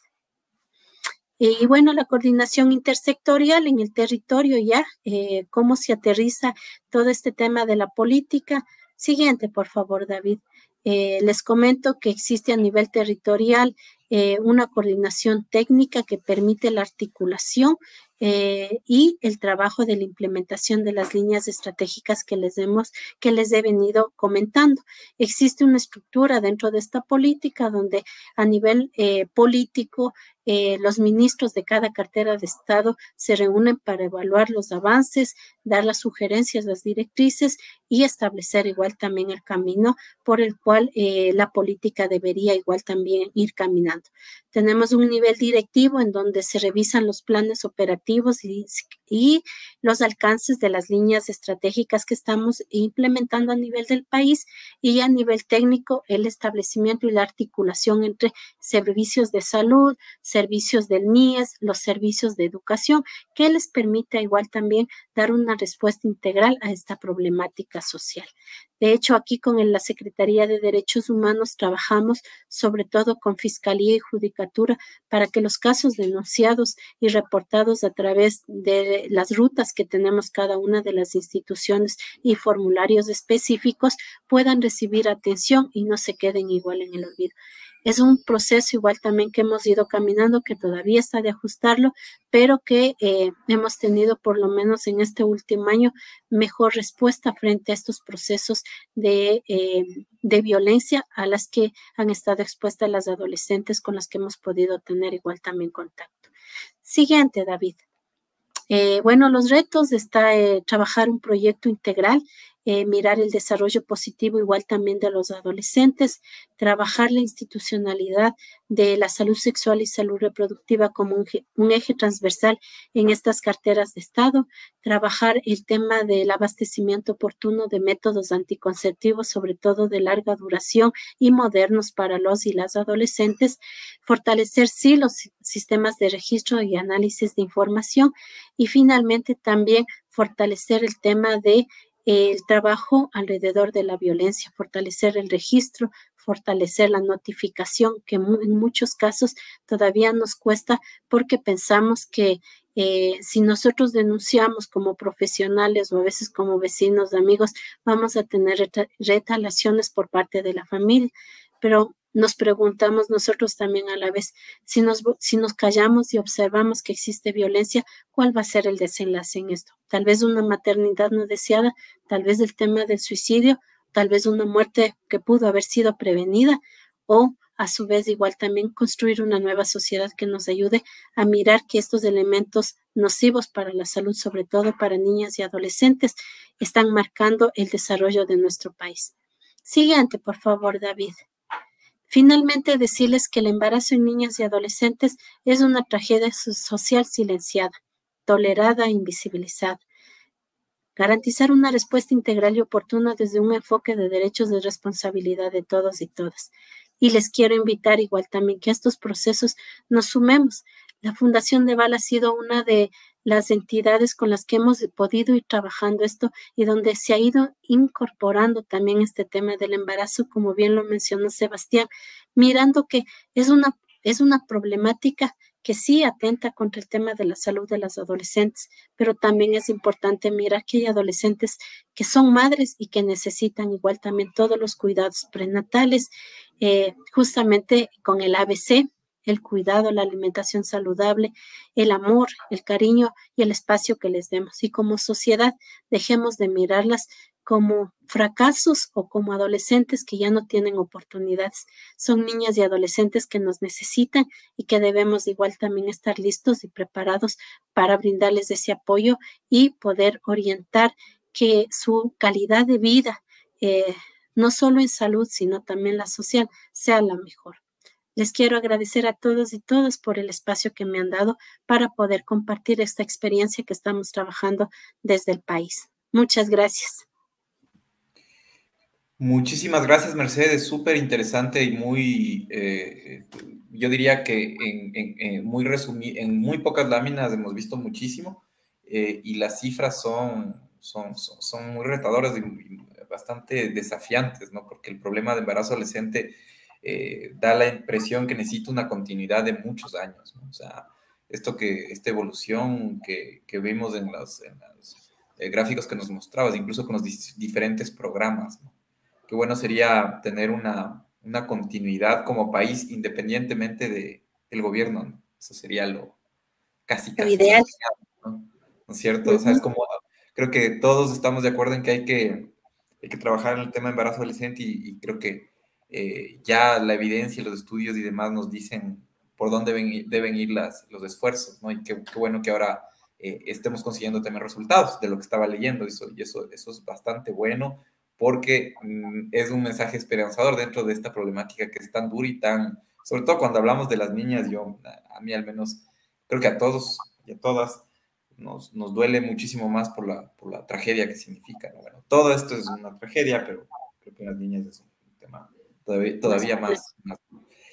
Y bueno, la coordinación intersectorial en el territorio ya, eh, cómo se aterriza todo este tema de la política. Siguiente, por favor, David. Eh, les comento que existe a nivel territorial eh, una coordinación técnica que permite la articulación eh, y el trabajo de la implementación de las líneas estratégicas que les hemos, que les he venido comentando. Existe una estructura dentro de esta política donde a nivel eh, político eh, los ministros de cada cartera de Estado se reúnen para evaluar los avances, dar las sugerencias, las directrices y establecer igual también el camino por el cual eh, la política debería igual también ir caminando. Tenemos un nivel directivo en donde se revisan los planes operativos y, y los alcances de las líneas estratégicas que estamos implementando a nivel del país y a nivel técnico el establecimiento y la articulación entre servicios de salud, servicios del M I E S, los servicios de educación, que les permita igual también dar una respuesta integral a esta problemática social. De hecho, aquí con la Secretaría de Derechos Humanos trabajamos sobre todo con Fiscalía y Judicatura para que los casos denunciados y reportados a través de las rutas que tenemos cada una de las instituciones y formularios específicos puedan recibir atención y no se queden igual en el olvido. Es un proceso igual también que hemos ido caminando, que todavía está de ajustarlo, pero que eh, hemos tenido por lo menos en este último año mejor respuesta frente a estos procesos de, eh, de violencia a las que han estado expuestas las adolescentes con las que hemos podido tener igual también contacto. Siguiente, David. Eh, bueno, los retos está eh, trabajar un proyecto integral, eh, mirar el desarrollo positivo igual también de los adolescentes, trabajar la institucionalidad de la salud sexual y salud reproductiva como un, un eje transversal en estas carteras de Estado, trabajar el tema del abastecimiento oportuno de métodos anticonceptivos, sobre todo de larga duración y modernos para los y las adolescentes, fortalecer sí los sistemas de registro y análisis de información y finalmente también fortalecer el tema de el trabajo alrededor de la violencia, fortalecer el registro, fortalecer la notificación, que en muchos casos todavía nos cuesta porque pensamos que eh, si nosotros denunciamos como profesionales o a veces como vecinos, amigos, vamos a tener retaliaciones por parte de la familia, pero nos preguntamos nosotros también a la vez, si nos, si nos callamos y observamos que existe violencia, ¿cuál va a ser el desenlace en esto? Tal vez una maternidad no deseada, tal vez el tema del suicidio, tal vez una muerte que pudo haber sido prevenida o a su vez igual también construir una nueva sociedad que nos ayude a mirar que estos elementos nocivos para la salud, sobre todo para niñas y adolescentes, están marcando el desarrollo de nuestro país. Siguiente, por favor, David. Finalmente, decirles que el embarazo en niñas y adolescentes es una tragedia social silenciada, tolerada e invisibilizada. Garantizar una respuesta integral y oportuna desde un enfoque de derechos de responsabilidad de todos y todas. Y les quiero invitar igual también que a estos procesos nos sumemos. La Fundación Deval ha sido una de las entidades con las que hemos podido ir trabajando esto y donde se ha ido incorporando también este tema del embarazo, como bien lo mencionó Sebastián, mirando que es una, es una problemática que sí atenta contra el tema de la salud de las adolescentes, pero también es importante mirar que hay adolescentes que son madres y que necesitan igual también todos los cuidados prenatales, eh, justamente con el A B C, el cuidado, la alimentación saludable, el amor, el cariño y el espacio que les demos. Y como sociedad, dejemos de mirarlas como fracasos o como adolescentes que ya no tienen oportunidades. Son niñas y adolescentes que nos necesitan y que debemos igual también estar listos y preparados para brindarles ese apoyo y poder orientar que su calidad de vida, eh, no solo en salud, sino también la social, sea la mejor. Les quiero agradecer a todos y todas por el espacio que me han dado para poder compartir esta experiencia que estamos trabajando desde el país. Muchas gracias. Muchísimas gracias, Mercedes. Súper interesante y muy, eh, yo diría que en, en, en muy resumi- en muy pocas láminas hemos visto muchísimo eh, y las cifras son, son, son, son muy retadoras y, y bastante desafiantes, ¿no? Porque el problema de embarazo adolescente eh, da la impresión que necesita una continuidad de muchos años, ¿no? O sea, esto que, esta evolución que, que vimos en los, en los eh, gráficos que nos mostrabas, incluso con los dis- diferentes programas, ¿no? Qué bueno sería tener una, una continuidad como país independientemente de, del gobierno, ¿no? Eso sería lo casi, Lo casi lo ideal. soñado, ¿no? ¿No es cierto? O sea, es Uh-huh. como, creo que todos estamos de acuerdo en que hay que, hay que trabajar en el tema de embarazo adolescente y, y creo que eh, ya la evidencia, los estudios y demás nos dicen por dónde deben ir, deben ir las, los esfuerzos, ¿no? Y qué, qué bueno que ahora eh, estemos consiguiendo también resultados de lo que estaba leyendo, eso, y eso, eso es bastante bueno porque mm, es un mensaje esperanzador dentro de esta problemática que es tan dura y tan, sobre todo cuando hablamos de las niñas, yo, a, a mí al menos, creo que a todos y a todas nos, nos duele muchísimo más por la, por la tragedia que significa, ¿no? Bueno, todo esto es una tragedia, pero creo que las niñas es un tema todavía, Más todavía complejo. más, más.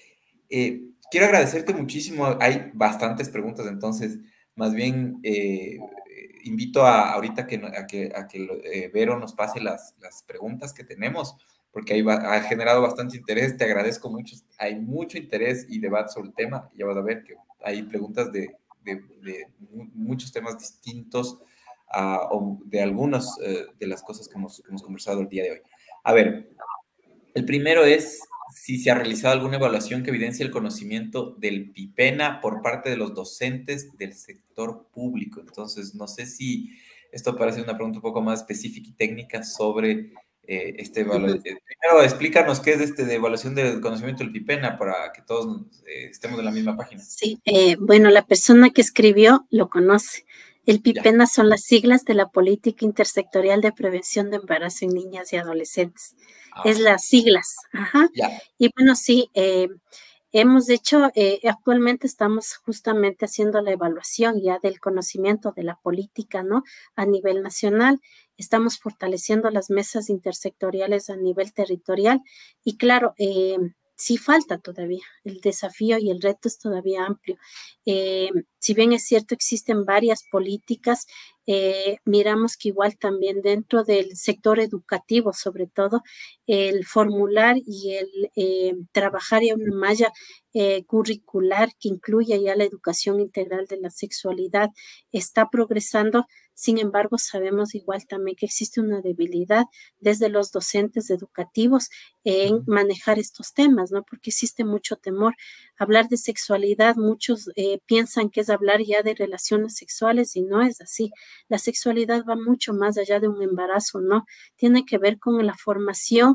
Eh, quiero agradecerte muchísimo, hay bastantes preguntas, entonces, más bien, eh, invito a ahorita que, a que, a que eh, Vero nos pase las, las preguntas que tenemos, porque ahí va, ha generado bastante interés, te agradezco mucho, hay mucho interés y debate sobre el tema, ya vas a ver que hay preguntas de, de, de muchos temas distintos uh, o de algunas uh, de las cosas que hemos, que hemos conversado el día de hoy. A ver, el primero es si se ha realizado alguna evaluación que evidencie el conocimiento del PIPENA por parte de los docentes del sector público. Entonces, no sé si esto parece una pregunta un poco más específica y técnica sobre eh, este evaluación. Uh-huh. Primero, explícanos qué es este de evaluación del conocimiento del PIPENA para que todos eh, estemos en la misma página. Sí, eh, bueno, la persona que escribió lo conoce. El PIPENA ya. Son las siglas de la Política Intersectorial de Prevención de Embarazo en Niñas y Adolescentes. Ah, es las siglas. Ajá. Ya. Y bueno, sí, eh, hemos hecho, eh, actualmente estamos justamente haciendo la evaluación ya del conocimiento de la política, ¿no? A nivel nacional. Estamos fortaleciendo las mesas intersectoriales a nivel territorial. Y claro, eh, sí falta todavía, el desafío y el reto es todavía amplio. Eh, si bien es cierto, existen varias políticas, eh, miramos que igual también dentro del sector educativo, sobre todo, el formular y el eh, trabajar en una malla eh, curricular que incluya ya la educación integral de la sexualidad está progresando. Sin embargo, sabemos igual también que existe una debilidad desde los docentes educativos en manejar estos temas, ¿no? Porque existe mucho temor. Hablar de sexualidad, muchos eh, piensan que es hablar ya de relaciones sexuales y no es así. La sexualidad va mucho más allá de un embarazo, ¿no? Tiene que ver con la formación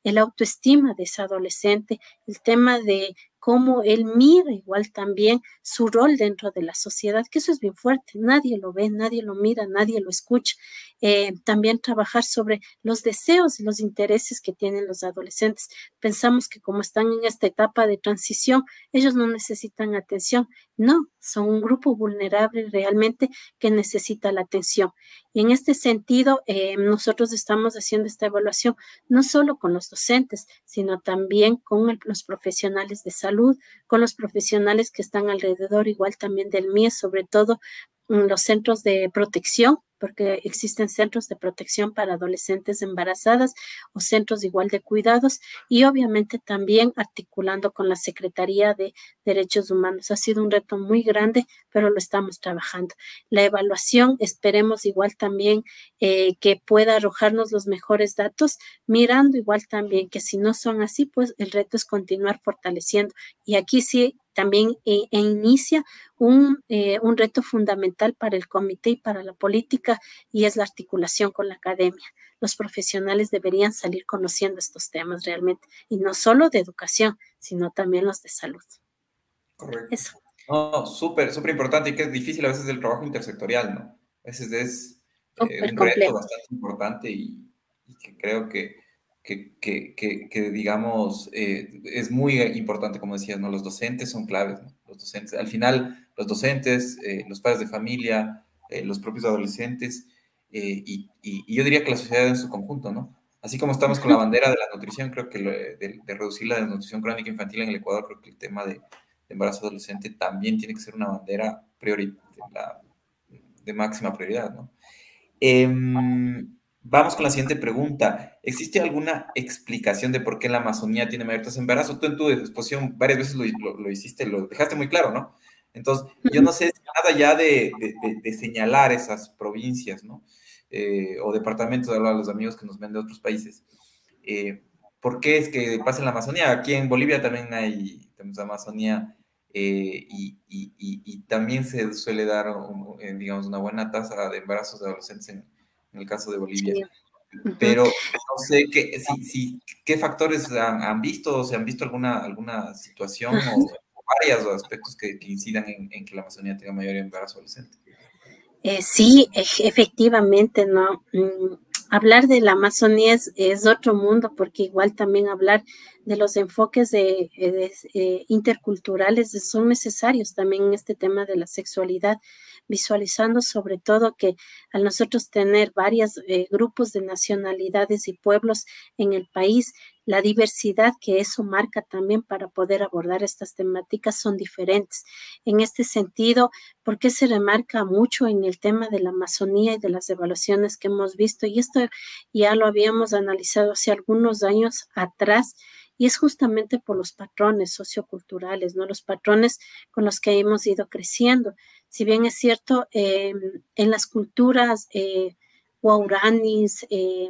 el autoestima de ese adolescente, el tema de cómo él mira igual también su rol dentro de la sociedad, que eso es bien fuerte, nadie lo ve, nadie lo mira, nadie lo escucha. Eh, también trabajar sobre los deseos y los intereses que tienen los adolescentes. Pensamos que como están en esta etapa de transición, ellos no necesitan atención. No, son un grupo vulnerable realmente que necesita la atención. Y en este sentido, eh, nosotros estamos haciendo esta evaluación no solo con los docentes, sino también con el, los profesionales de salud, con los profesionales que están alrededor, igual también del M I E, sobre todo en los centros de protección, porque existen centros de protección para adolescentes embarazadas o centros igual de cuidados, y obviamente también articulando con la Secretaría de Derechos Humanos. Ha sido un reto muy grande, pero lo estamos trabajando. La evaluación, esperemos igual también eh, que pueda arrojarnos los mejores datos, mirando igual también que si no son así, pues el reto es continuar fortaleciendo. Y aquí sí también eh, e inicia un, eh, un reto fundamental para el comité y para la política, y es la articulación con la academia. Los profesionales deberían salir conociendo estos temas realmente, y no solo de educación, sino también los de salud. Correcto. Eso. No, súper, súper importante, y que es difícil a veces el trabajo intersectorial, ¿no? A veces es eh, un complejo. reto bastante importante y, y que creo que, que, que, que, que digamos, eh, es muy importante, como decías, ¿no? Los docentes son claves, ¿no? Los docentes, al final, los docentes, eh, los padres de familia, eh, los propios adolescentes, eh, y, y, y yo diría que la sociedad en su conjunto, ¿no? Así como estamos con la bandera de la nutrición, creo que lo, de, de reducir la desnutrición crónica infantil en el Ecuador, creo que el tema de de embarazo adolescente también tiene que ser una bandera priori de, la, de máxima prioridad, ¿no? Eh, vamos con la siguiente pregunta. ¿Existe alguna explicación de por qué la Amazonía tiene mayor tasa de embarazo? Tú en tu exposición varias veces lo, lo, lo hiciste, lo dejaste muy claro, ¿no? Entonces, yo no sé, nada ya de, de, de, de señalar esas provincias, ¿no? Eh, o departamentos, a los amigos que nos ven de otros países. Eh, ¿Por qué es que pasa en la Amazonía? Aquí en Bolivia también hay tenemos Amazonía, eh, y, y, y, y también se suele dar, un, digamos, una buena tasa de embarazos de adolescentes en, en el caso de Bolivia. Sí. Uh-huh. Pero no sé qué, si, si, qué factores han, han visto, o se han visto alguna, alguna situación uh-huh. o, o varios aspectos que, que incidan en, en que la Amazonía tenga mayor embarazo adolescente. Eh, sí, efectivamente, ¿no? Mm, hablar de la Amazonía es, es otro mundo, porque igual también hablar de los enfoques de, de, de, eh, interculturales son necesarios también en este tema de la sexualidad, visualizando sobre todo que al nosotros tener varios eh, grupos de nacionalidades y pueblos en el país, la diversidad que eso marca también para poder abordar estas temáticas son diferentes. En este sentido, ¿por qué se remarca mucho en el tema de la Amazonía y de las evaluaciones que hemos visto? Y esto ya lo habíamos analizado hace algunos años atrás, y es justamente por los patrones socioculturales, ¿no? Los patrones con los que hemos ido creciendo. Si bien es cierto, eh, en las culturas eh, guauranis, eh,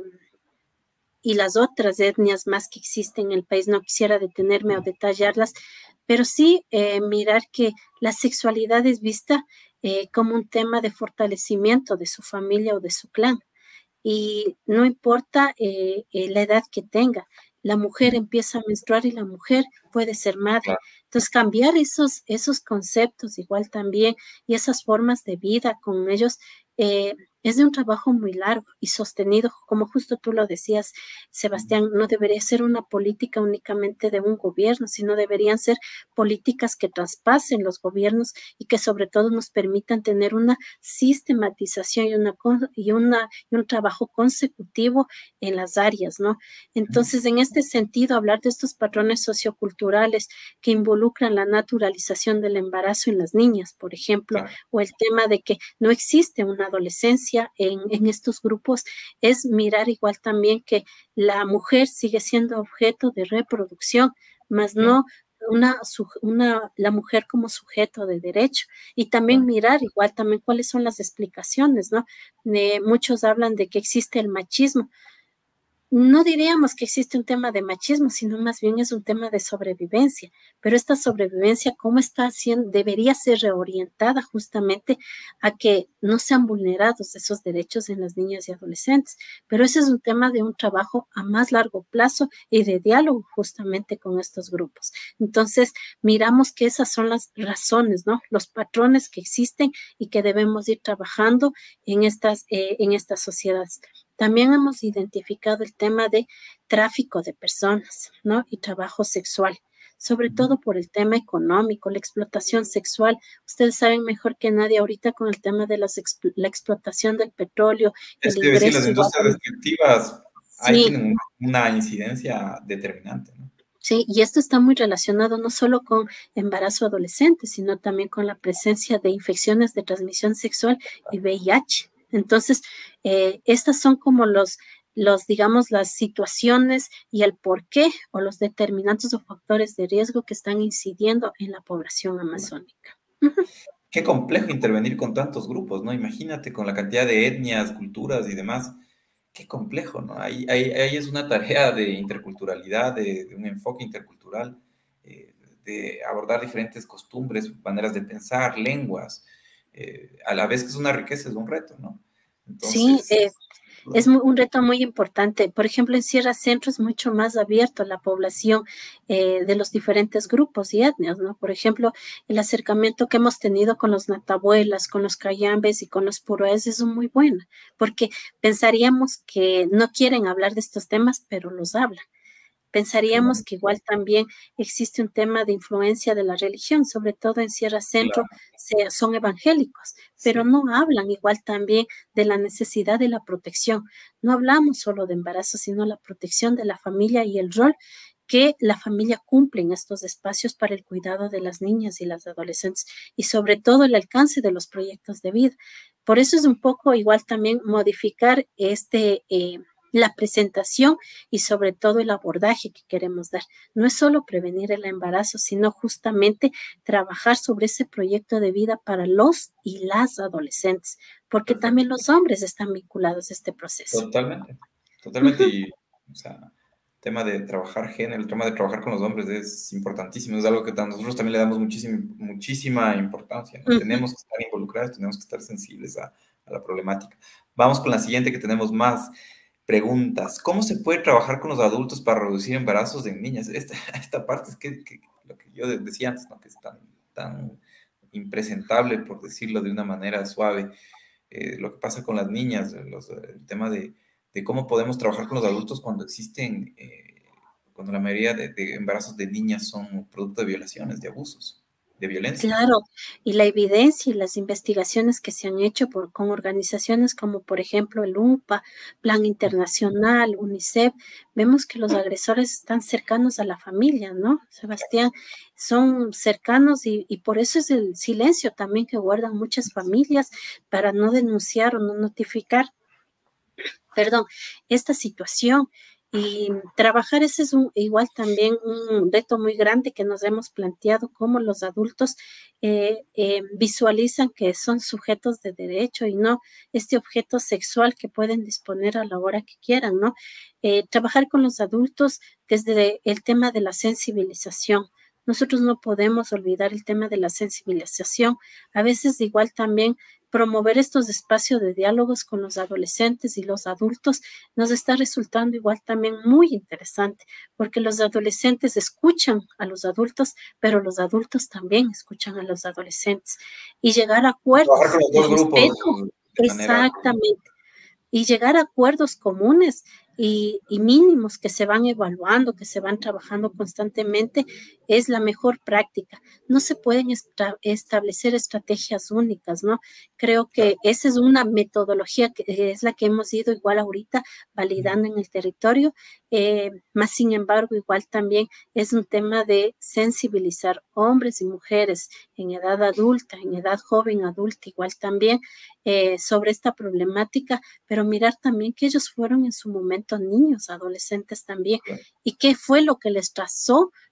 y las otras etnias más que existen en el país, no quisiera detenerme o detallarlas, pero sí eh, mirar que la sexualidad es vista eh, como un tema de fortalecimiento de su familia o de su clan, y no importa eh, eh, la edad que tenga, la mujer empieza a menstruar y la mujer puede ser madre. Entonces, cambiar esos, esos conceptos igual también y esas formas de vida con ellos eh, es de un trabajo muy largo y sostenido, como justo tú lo decías, Sebastián. No debería ser una política únicamente de un gobierno, sino deberían ser políticas que traspasen los gobiernos y que sobre todo nos permitan tener una sistematización y, una, y, una, y un trabajo consecutivo en las áreas, ¿no? Entonces, en este sentido, hablar de estos patrones socioculturales que involucran la naturalización del embarazo en las niñas, por ejemplo, claro. o el tema de que no existe una adolescencia En, en estos grupos, es mirar igual también que la mujer sigue siendo objeto de reproducción, más no una, una, la mujer como sujeto de derecho, y también sí. mirar igual también cuáles son las explicaciones, ¿no? Eh, muchos hablan de que existe el machismo. No diríamos que existe un tema de machismo, sino más bien es un tema de sobrevivencia. Pero esta sobrevivencia, ¿cómo está haciendo? Debería ser reorientada justamente a que no sean vulnerados esos derechos en las niñas y adolescentes. Pero ese es un tema de un trabajo a más largo plazo y de diálogo justamente con estos grupos. Entonces, miramos que esas son las razones, ¿no? Los patrones que existen y que debemos ir trabajando en estas, eh, en estas sociedades. También hemos identificado el tema de tráfico de personas, ¿no? Y trabajo sexual, sobre todo por el tema económico, la explotación sexual. Ustedes saben mejor que nadie ahorita con el tema de las expl la explotación del petróleo, Es el que decir, las ingreso igual. industrias extractivas ahí Sí, tienen una incidencia determinante, ¿no? sí, y esto está muy relacionado no solo con embarazo adolescente, sino también con la presencia de infecciones de transmisión sexual y V I H. Entonces, eh, estas son como los, los, digamos, las situaciones y el por qué o los determinantes o factores de riesgo que están incidiendo en la población amazónica. Ujú. Qué complejo intervenir con tantos grupos, ¿no? Imagínate con la cantidad de etnias, culturas y demás. Qué complejo, ¿no? Ahí, ahí, ahí es una tarea de interculturalidad, de, de un enfoque intercultural, eh, de abordar diferentes costumbres, maneras de pensar, lenguas. Eh, a la vez que es una riqueza, es un reto, ¿no? Sí, Entonces, eh, es muy- un reto muy importante. Por ejemplo, en Sierra Centro es mucho más abierto a la población eh, de los diferentes grupos y etnias, ¿no? Por ejemplo, el acercamiento que hemos tenido con los natabuelas, con los cayambes y con los puroes es muy bueno, porque pensaríamos que no quieren hablar de estos temas, pero los hablan. Pensaríamos claro, que igual también existe un tema de influencia de la religión, sobre todo en Sierra Centro claro, se, son evangélicos, pero sí, no hablan igual también de la necesidad de la protección. No hablamos solo de embarazo, sino la protección de la familia y el rol que la familia cumple en estos espacios para el cuidado de las niñas y las adolescentes y sobre todo el alcance de los proyectos de vida. Por eso es un poco igual también modificar este... Eh, la presentación y sobre todo el abordaje que queremos dar. No es solo prevenir el embarazo, sino justamente trabajar sobre ese proyecto de vida para los y las adolescentes, porque perfecto. también los hombres están vinculados a este proceso. Totalmente, Uh totalmente. -huh, Y, o sea, el tema de trabajar género, el tema de trabajar con los hombres es importantísimo. Es algo que nosotros también le damos muchísima, muchísima importancia, ¿no? uh -huh. Tenemos que estar involucrados, tenemos que estar sensibles a, a la problemática. Vamos con la siguiente, que tenemos más preguntas. ¿Cómo se puede trabajar con los adultos para reducir embarazos en niñas? Esta, esta parte es que, que lo que yo decía antes, ¿no? Que es tan, tan impresentable, por decirlo de una manera suave. Eh, lo que pasa con las niñas, los, el tema de, de, cómo podemos trabajar con los adultos cuando existen, eh, cuando la mayoría de, de, embarazos de niñas son producto de violaciones, de abusos, de violencia. Claro, y la evidencia y las investigaciones que se han hecho por, con organizaciones como por ejemplo el U N P A, Plan Internacional, UNICEF, vemos que los agresores están cercanos a la familia, ¿no? Sebastián, son cercanos y, y por eso es el silencio también que guardan muchas familias para no denunciar o no notificar, perdón, esta situación. Y trabajar ese es un, igual también un reto muy grande que nos hemos planteado, cómo los adultos eh, eh, visualizan que son sujetos de derecho y no este objeto sexual que pueden disponer a la hora que quieran, ¿no? Eh, trabajar con los adultos desde el tema de la sensibilización. Nosotros no podemos olvidar el tema de la sensibilización. A veces igual también promover estos espacios de diálogos con los adolescentes y los adultos nos está resultando igual también muy interesante, porque los adolescentes escuchan a los adultos, pero los adultos también escuchan a los adolescentes y llegar a Trabajar acuerdos con los de dos grupos respeto. de manera... Exactamente, y llegar a acuerdos comunes y, y, mínimos que se van evaluando, que se van trabajando constantemente, es la mejor práctica. No se pueden estra establecer estrategias únicas, ¿no? Creo que esa es una metodología que es la que hemos ido igual ahorita validando en el territorio, eh, más sin embargo, igual también es un tema de sensibilizar hombres y mujeres en edad adulta, en edad joven, adulta, igual también, eh, sobre esta problemática, pero mirar también que ellos fueron en su momento niños, adolescentes también, y qué fue lo que les trazó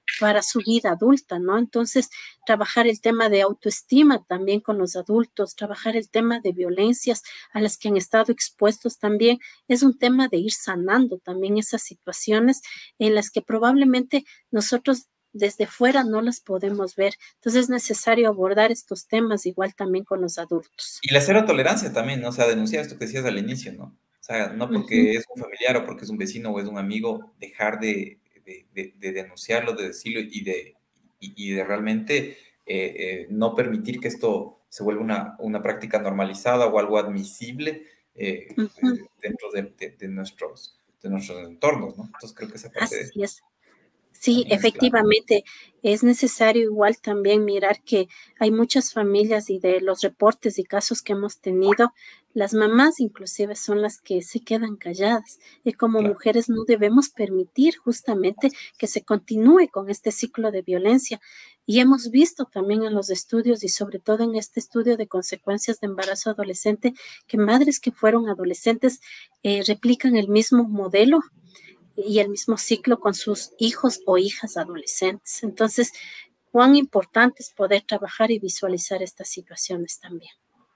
para su vida adulta, ¿no? Entonces, trabajar el tema de autoestima también con los adultos, trabajar el tema de violencias a las que han estado expuestos también, es un tema de ir sanando también esas situaciones en las que probablemente nosotros desde fuera no las podemos ver. Entonces es necesario abordar estos temas igual también con los adultos. Y la cero tolerancia también, ¿no? O sea, denunciar esto que decías al inicio, ¿no? O sea, no porque uh-huh. es un familiar o porque es un vecino o es un amigo, dejar de, de, de, de denunciarlo, de decirlo y de, y, y de realmente eh, eh, no permitir que esto se vuelva una, una práctica normalizada o algo admisible eh, uh-huh. eh, dentro de, de, de, nuestros, de nuestros entornos, ¿no? Entonces creo que esa parte Así de... es. Sí, efectivamente, es necesario igual también mirar que hay muchas familias y de los reportes y casos que hemos tenido, las mamás inclusive son las que se quedan calladas y como claro. mujeres no debemos permitir justamente que se continúe con este ciclo de violencia. Y hemos visto también en los estudios y sobre todo en este estudio de consecuencias de embarazo adolescente que madres que fueron adolescentes eh, replican el mismo modelo y el mismo ciclo con sus hijos o hijas adolescentes. Entonces, cuán importante es poder trabajar y visualizar estas situaciones también.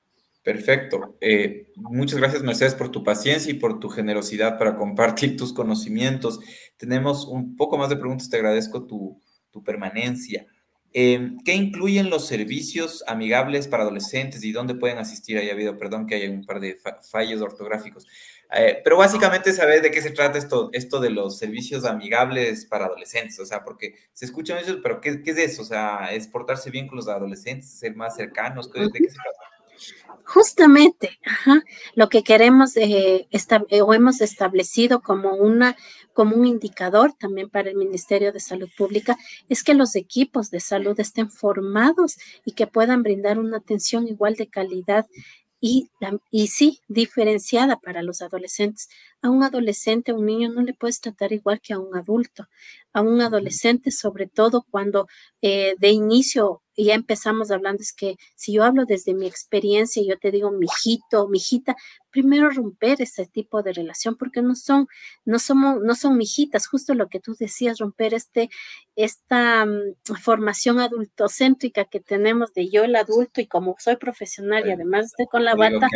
Perfecto. Eh, muchas gracias, Mercedes, por tu paciencia y por tu generosidad para compartir tus conocimientos. Tenemos un poco más de preguntas, te agradezco tu, tu permanencia. Eh, ¿Qué incluyen los servicios amigables para adolescentes y dónde pueden asistir? Ahí ha habido, perdón, que hay un par de fa fallos ortográficos. Eh, pero básicamente saber de qué se trata esto, esto de los servicios amigables para adolescentes, o sea, porque se escuchan eso, pero ¿qué, qué es eso? O sea, ¿es portarse bien con los adolescentes, ser más cercanos? ¿De, de qué se trata? Justamente, ajá, lo que queremos eh, o hemos establecido como, una, como un indicador también para el Ministerio de Salud Pública es que los equipos de salud estén formados y que puedan brindar una atención igual de calidad y, y sí, diferenciada para los adolescentes. A un adolescente, a un niño, no le puedes tratar igual que a un adulto. A un adolescente, sobre todo cuando eh, de inicio ya empezamos hablando, es que si yo hablo desde mi experiencia y yo te digo mijito, mijita, primero romper ese tipo de relación porque no son, no somos, no son mijitas, justo lo que tú decías, romper este, esta um, formación adultocéntrica que tenemos de yo el adulto y como soy profesional y además estoy con la bata.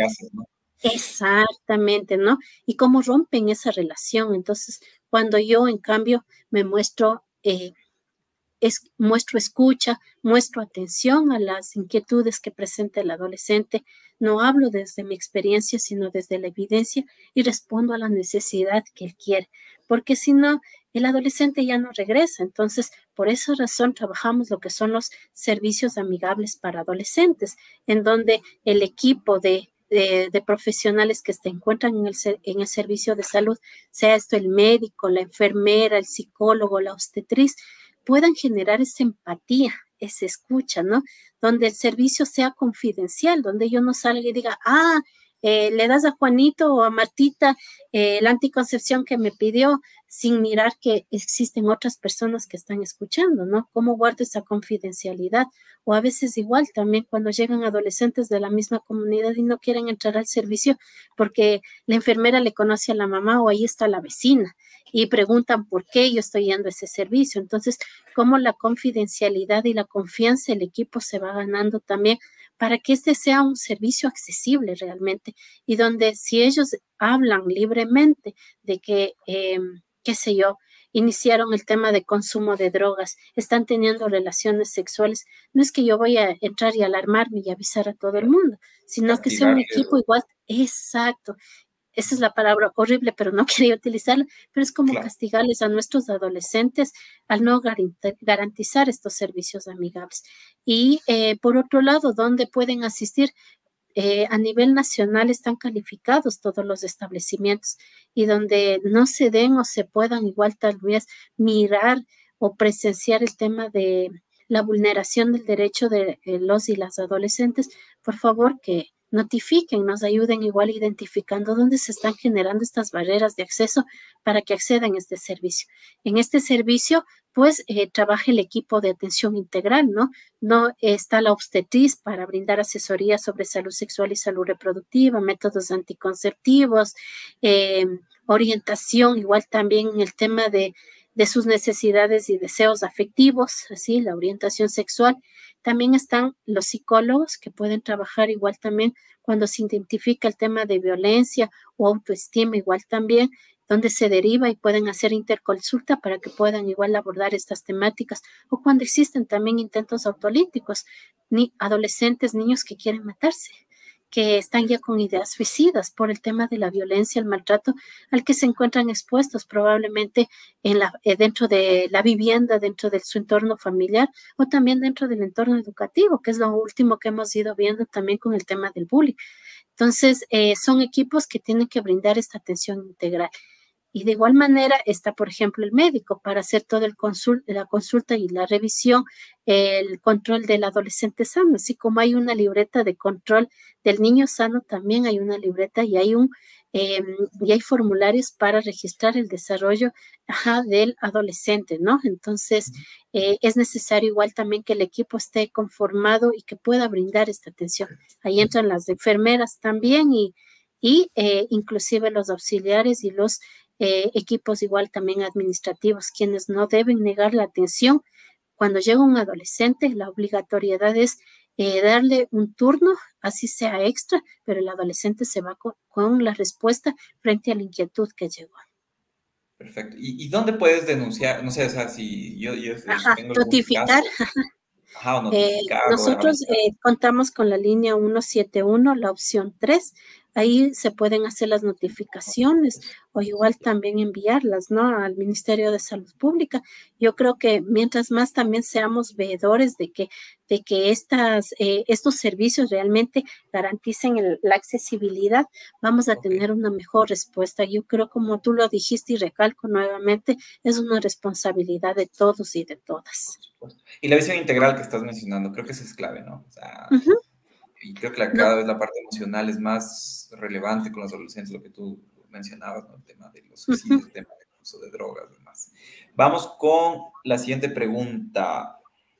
Exactamente, ¿no? Y cómo rompen esa relación. Entonces, cuando yo, en cambio, me muestro, eh, es, muestro escucha, muestro atención a las inquietudes que presenta el adolescente, no hablo desde mi experiencia, sino desde la evidencia y respondo a la necesidad que él quiere, porque si no, el adolescente ya no regresa. Entonces, por esa razón trabajamos lo que son los servicios amigables para adolescentes, en donde el equipo de De, de profesionales que se encuentran en el, en el servicio de salud, sea esto el médico, la enfermera, el psicólogo, la obstetriz, puedan generar esa empatía, esa escucha, ¿no? Donde el servicio sea confidencial, donde yo no salga y diga, ah, eh, le das a Juanito o a Martita eh, la anticoncepción que me pidió, sin mirar que existen otras personas que están escuchando, ¿no? ¿Cómo guardo esa confidencialidad? O a veces igual también cuando llegan adolescentes de la misma comunidad y no quieren entrar al servicio porque la enfermera le conoce a la mamá o ahí está la vecina y preguntan por qué yo estoy yendo a ese servicio. Entonces, cómo la confidencialidad y la confianza del equipo se va ganando también para que este sea un servicio accesible realmente y donde si ellos hablan libremente de que, eh, qué sé yo, iniciaron el tema de consumo de drogas, están teniendo relaciones sexuales, no es que yo voy a entrar y alarmarme y avisar a todo el mundo, sino que sea un equipo igual, exacto. Esa es la palabra horrible, pero no quería utilizarla, pero es como claro. castigarles a nuestros adolescentes al no garantizar estos servicios amigables. Y eh, por otro lado, ¿dónde pueden asistir? Eh, a nivel nacional están calificados todos los establecimientos y donde no se den o se puedan igual tal vez mirar o presenciar el tema de la vulneración del derecho de eh, los y las adolescentes, por favor que notifiquen, nos ayuden igual identificando dónde se están generando estas barreras de acceso para que accedan a este servicio. En este servicio, pues, eh, trabaja el equipo de atención integral, ¿no? No eh, está la obstetriz para brindar asesoría sobre salud sexual y salud reproductiva, métodos anticonceptivos, eh, orientación, igual también en el tema de de sus necesidades y deseos afectivos, así, la orientación sexual. También están los psicólogos que pueden trabajar igual también cuando se identifica el tema de violencia o autoestima, igual también, donde se deriva y pueden hacer interconsulta para que puedan igual abordar estas temáticas, o cuando existen también intentos autolíticos, ni adolescentes, niños que quieren matarse, que están ya con ideas suicidas por el tema de la violencia, el maltrato al que se encuentran expuestos probablemente en la, eh, dentro de la vivienda, dentro de su entorno familiar o también dentro del entorno educativo, que es lo último que hemos ido viendo también con el tema del bullying. Entonces, eh, son equipos que tienen que brindar esta atención integral. Y de igual manera está, por ejemplo, el médico para hacer todo el consul la consulta y la revisión, el control del adolescente sano, así como hay una libreta de control del niño sano, también hay una libreta y hay un eh, y hay formularios para registrar el desarrollo ajá, del adolescente, ¿no? Entonces, eh, es necesario igual también que el equipo esté conformado y que pueda brindar esta atención. Ahí entran las enfermeras también y, y eh, inclusive los auxiliares y los Eh, equipos igual también administrativos, quienes no deben negar la atención. Cuando llega un adolescente, la obligatoriedad es eh, darle un turno, así sea extra, pero el adolescente se va con, con la respuesta frente a la inquietud que llegó. Perfecto. ¿Y, y dónde puedes denunciar? No sé, o sea, si yo, yo, Ajá, tengo algún notificar. caso, ajá, o Eh, notificar, o nosotros avisar. eh, contamos con la línea ciento setenta y uno, la opción tres. Ahí se pueden hacer las notificaciones o igual también enviarlas, ¿no? Al Ministerio de Salud Pública. Yo creo que mientras más también seamos veedores de que, de que estas, eh, estos servicios realmente garanticen el, la accesibilidad, vamos a Ok. tener una mejor respuesta. Yo creo, como tú lo dijiste y recalco nuevamente, es una responsabilidad de todos y de todas. Y la visión integral que estás mencionando, creo que eso es clave, ¿no? O sea, Uh-huh. y creo que la, No. cada vez la parte emocional es más relevante con los adolescentes, lo que tú mencionabas, ¿no? El tema de los suicidios, Uh-huh. el tema del uso de drogas y demás. Vamos con la siguiente pregunta.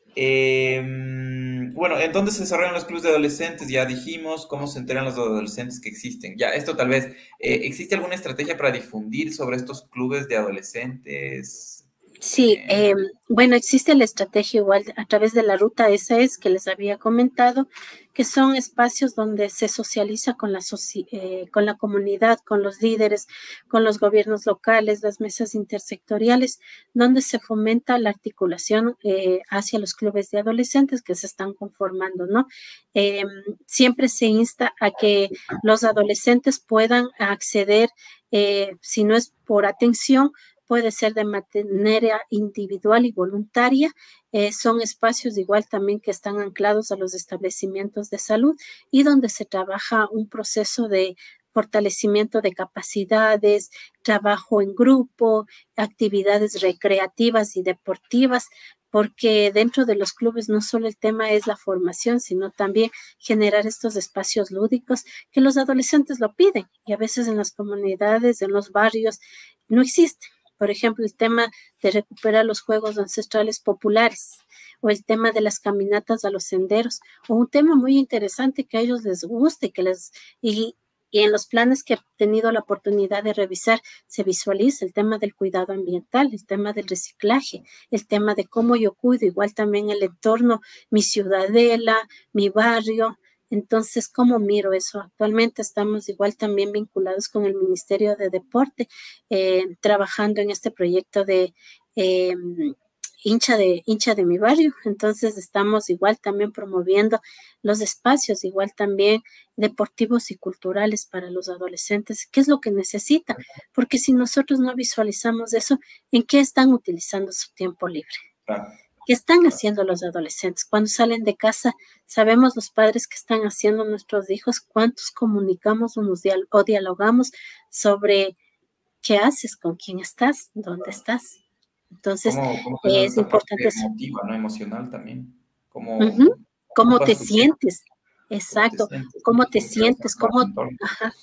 Eh, bueno, ¿en dónde se desarrollan los clubes de adolescentes? Ya dijimos cómo se enteran los adolescentes que existen. Ya, esto tal vez, eh, ¿existe alguna estrategia para difundir sobre estos clubes de adolescentes? Sí, Eh, eh, bueno, existe la estrategia igual a través de la ruta esa es que les había comentado, que son espacios donde se socializa con la, soci eh, con la comunidad, con los líderes, con los gobiernos locales, las mesas intersectoriales, donde se fomenta la articulación eh, hacia los clubes de adolescentes que se están conformando, ¿no? Eh, siempre se insta a que los adolescentes puedan acceder, eh, si no es por atención, puede ser de manera individual y voluntaria. Eh, son espacios igual también que están anclados a los establecimientos de salud y donde se trabaja un proceso de fortalecimiento de capacidades, trabajo en grupo, actividades recreativas y deportivas, porque dentro de los clubes no solo el tema es la formación, sino también generar estos espacios lúdicos que los adolescentes lo piden y a veces en las comunidades, en los barrios, no existen. Por ejemplo, el tema de recuperar los juegos ancestrales populares o el tema de las caminatas a los senderos o un tema muy interesante que a ellos les guste que les, y, y en los planes que he tenido la oportunidad de revisar se visualiza el tema del cuidado ambiental, el tema del reciclaje, el tema de cómo yo cuido, igual también el entorno, mi ciudadela, mi barrio. Entonces, ¿cómo miro eso? Actualmente estamos igual también vinculados con el Ministerio de Deporte, eh, trabajando en este proyecto de eh, hincha de hincha de mi barrio. Entonces, estamos igual también promoviendo los espacios, igual también deportivos y culturales para los adolescentes. ¿Qué es lo que necesitan? Porque si nosotros no visualizamos eso, ¿en qué están utilizando su tiempo libre? claro. ¿Qué están haciendo los adolescentes? Cuando salen de casa, sabemos los padres que están haciendo nuestros hijos, cuántos comunicamos o, nos dial o dialogamos sobre qué haces, con quién estás, dónde estás. Entonces, ¿Cómo, cómo eh, tenemos es esta parte importante eso. emotiva, ¿no? Emocional también. ¿Cómo, Uh-huh. ¿Cómo te ocupas tu tiempo? sientes? ¿Cómo te Exacto. sientes? ¿Cómo te ¿Cómo te sientes? relacionas con tu ¿Cómo, entorno? ajá,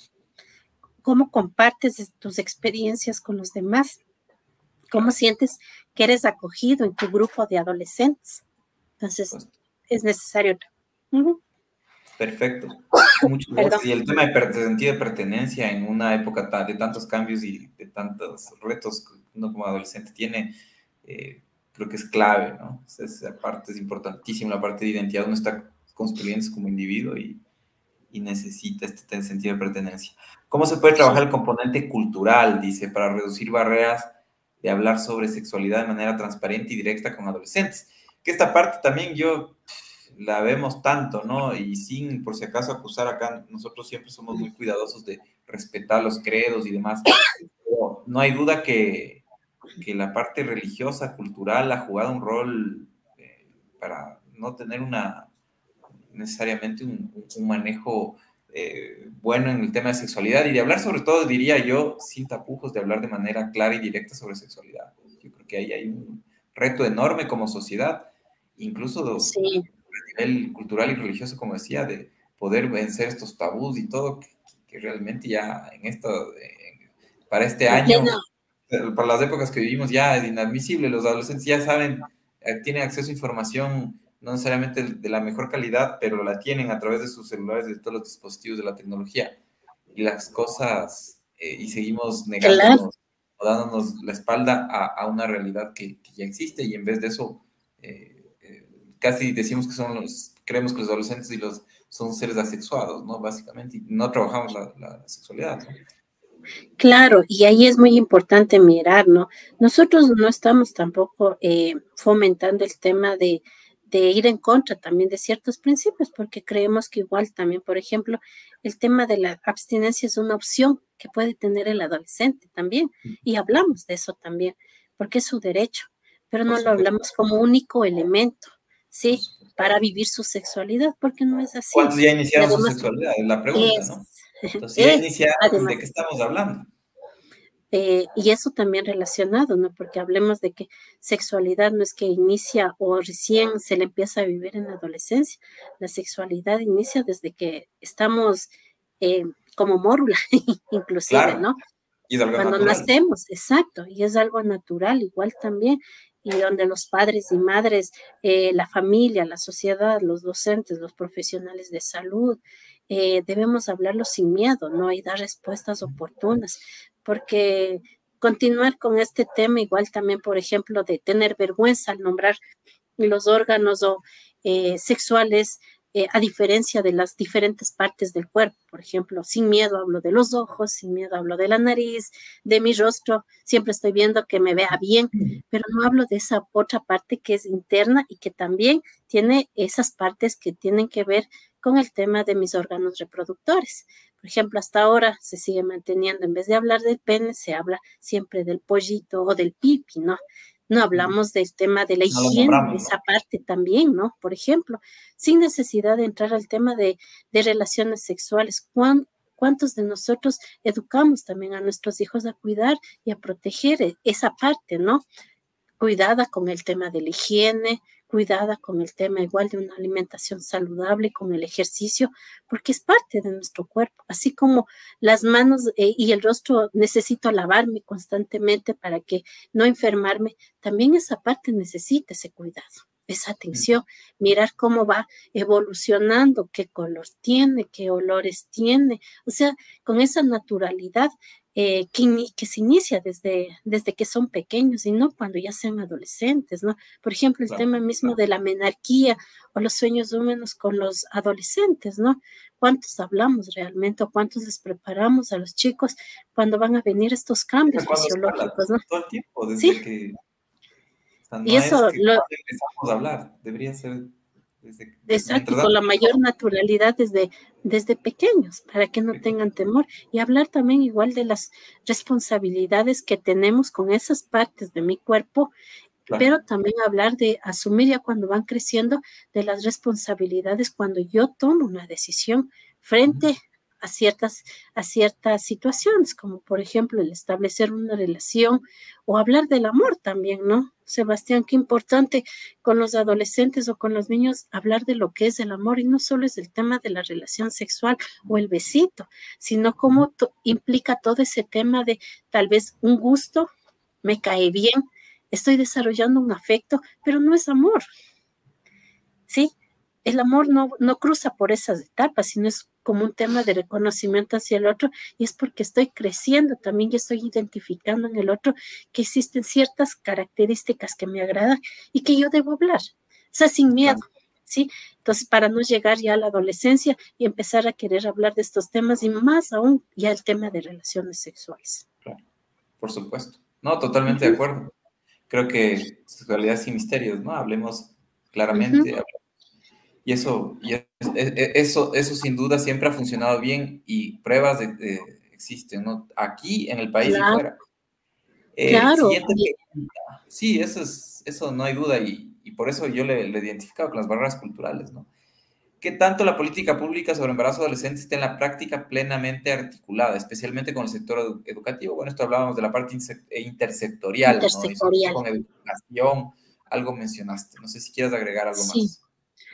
cómo compartes tus experiencias con los demás? ¿Cómo Claro, sientes que eres acogido en tu grupo de adolescentes? Entonces, pues, es necesario. Uh-huh. perfecto. hay muchos Perdón. roles y el tema de, per- de sentido de pertenencia en una época ta- de tantos cambios y de tantos retos que uno como adolescente tiene, eh, creo que es clave, ¿no? O sea, esa parte es importantísima, la parte de identidad, uno está construyéndose como individuo y, y necesita este sentido de pertenencia. ¿Cómo se puede trabajar Sí, el componente cultural, dice, para reducir barreras de hablar sobre sexualidad de manera transparente y directa con adolescentes? Que esta parte también yo la vemos tanto, ¿no? Y sin, por si acaso, acusar acá, nosotros siempre somos muy cuidadosos de respetar los credos y demás. Pero no hay duda que, que la parte religiosa, cultural, ha jugado un rol eh, para no tener una necesariamente un, un manejo eh, bueno en el tema de sexualidad y de hablar sobre todo, diría yo, sin tapujos, de hablar de manera clara y directa sobre sexualidad. Yo creo que ahí hay un reto enorme como sociedad, incluso sí, a nivel cultural y religioso, como decía, de poder vencer estos tabús y todo, que, que realmente ya en esto, eh, para este en pleno, año, eh, para las épocas que vivimos ya es inadmisible, los adolescentes ya saben, eh, tienen acceso a información no necesariamente de la mejor calidad, pero la tienen a través de sus celulares, de todos los dispositivos de la tecnología. Y las cosas, eh, y seguimos claro. negándonos o dándonos la espalda a, a una realidad que, que, ya existe y en vez de eso, eh, eh, casi decimos que son los, creemos que los adolescentes y los, son seres asexuados, ¿no? Básicamente, y no trabajamos la, la sexualidad, ¿no? Claro, y ahí es muy importante mirar, ¿no? Nosotros no estamos tampoco eh, fomentando el tema de, de ir en contra también de ciertos principios, porque creemos que igual también, por ejemplo, el tema de la abstinencia es una opción que puede tener el adolescente también, y hablamos de eso también, porque es su derecho, pero Por no lo supuesto, hablamos como único elemento, por ¿sí? supuesto. Para vivir su sexualidad, porque no es así. ¿Cuántos ya Y iniciaron su además, sexualidad? Es la pregunta, es, ¿no? Entonces, si ya es, iniciaron, además. ¿de qué estamos hablando? Eh, y eso también relacionado, ¿no? Porque hablemos de que sexualidad no es que inicia o recién se le empieza a vivir en la adolescencia. La sexualidad inicia desde que estamos eh, como mórula, inclusive, Claro, ¿no? y es algo Cuando natural. nacemos, exacto, y es algo natural igual también, y donde los padres y madres, eh, la familia, la sociedad, los docentes, los profesionales de salud, eh, debemos hablarlo sin miedo, ¿no? Y dar respuestas oportunas, porque continuar con este tema igual también, por ejemplo, de tener vergüenza al nombrar los órganos o eh, sexuales, eh, a diferencia de las diferentes partes del cuerpo. Por ejemplo, sin miedo hablo de los ojos, sin miedo hablo de la nariz, de mi rostro, siempre estoy viendo que me vea bien, pero no hablo de esa otra parte que es interna y que también tiene esas partes que tienen que ver con el tema de mis órganos reproductores. Por ejemplo, hasta ahora se sigue manteniendo, en vez de hablar del pene, se habla siempre del pollito o del pipi, ¿no? No hablamos del tema de la No lo higiene, de nombramos, ¿no? esa parte también, ¿no? Por ejemplo, sin necesidad de entrar al tema de, de relaciones sexuales. ¿Cuán, ¿Cuántos de nosotros educamos también a nuestros hijos a cuidar y a proteger esa parte, ¿no? Cuidada con el tema de la higiene, cuidada con el tema igual de una alimentación saludable, con el ejercicio, porque es parte de nuestro cuerpo, así como las manos eh, y el rostro necesito lavarme constantemente para que no enfermarme, también esa parte necesita ese cuidado, esa atención, mirar cómo va evolucionando, qué color tiene, qué olores tiene, o sea, con esa naturalidad eh, que, que, se inicia desde, desde que son pequeños y no cuando ya sean adolescentes, ¿no? Por ejemplo, el Claro, tema mismo de la menarquía o los sueños húmedos con los adolescentes, ¿no? ¿Cuántos hablamos realmente o cuántos les preparamos a los chicos cuando van a venir estos cambios cuando se habla fisiológicos, ¿no? todo el tiempo, Sí, desde que, o sea, y no es eso que lo, cuando empezamos a hablar, debería ser desde, exacto, y mientras con antes la mayor mejor. naturalidad desde, desde pequeños, para que no tengan temor. Y hablar también igual de las responsabilidades que tenemos con esas partes de mi cuerpo, Claro. pero también hablar de asumir ya cuando van creciendo de las responsabilidades cuando yo tomo una decisión frente a ciertas, a ciertas situaciones, como por ejemplo el establecer una relación o hablar del amor también, ¿no? Sebastián, qué importante con los adolescentes o con los niños hablar de lo que es el amor y no solo es el tema de la relación sexual o el besito, sino cómo to- implica todo ese tema de tal vez un gusto, me cae bien, estoy desarrollando un afecto, pero no es amor, ¿sí? El amor no, no cruza por esas etapas, sino es como un tema de reconocimiento hacia el otro, y es porque estoy creciendo también y estoy identificando en el otro que existen ciertas características que me agradan y que yo debo hablar, o sea, sin miedo, ¿sí? Entonces, para no llegar ya a la adolescencia y empezar a querer hablar de estos temas, y más aún ya el tema de relaciones sexuales. Claro, por supuesto. No, totalmente uh-huh. de acuerdo. Creo que sexualidad sin misterios, ¿no? Hablemos claramente. Uh-huh. Y eso, y eso, eso sin duda siempre ha funcionado bien y pruebas de, de, existen, ¿no? Aquí, en el país claro. y fuera. Eh, claro. Siguiente pregunta. Sí, eso, es, eso no hay duda y, y por eso yo le, le he identificado con las barreras culturales, ¿no? ¿Qué tanto la política pública sobre embarazo adolescente está en la práctica plenamente articulada, especialmente con el sector edu educativo? Bueno, esto hablábamos de la parte intersectorial, intersectorial. ¿no? Y con educación, algo mencionaste. No sé si quieres agregar algo sí. más.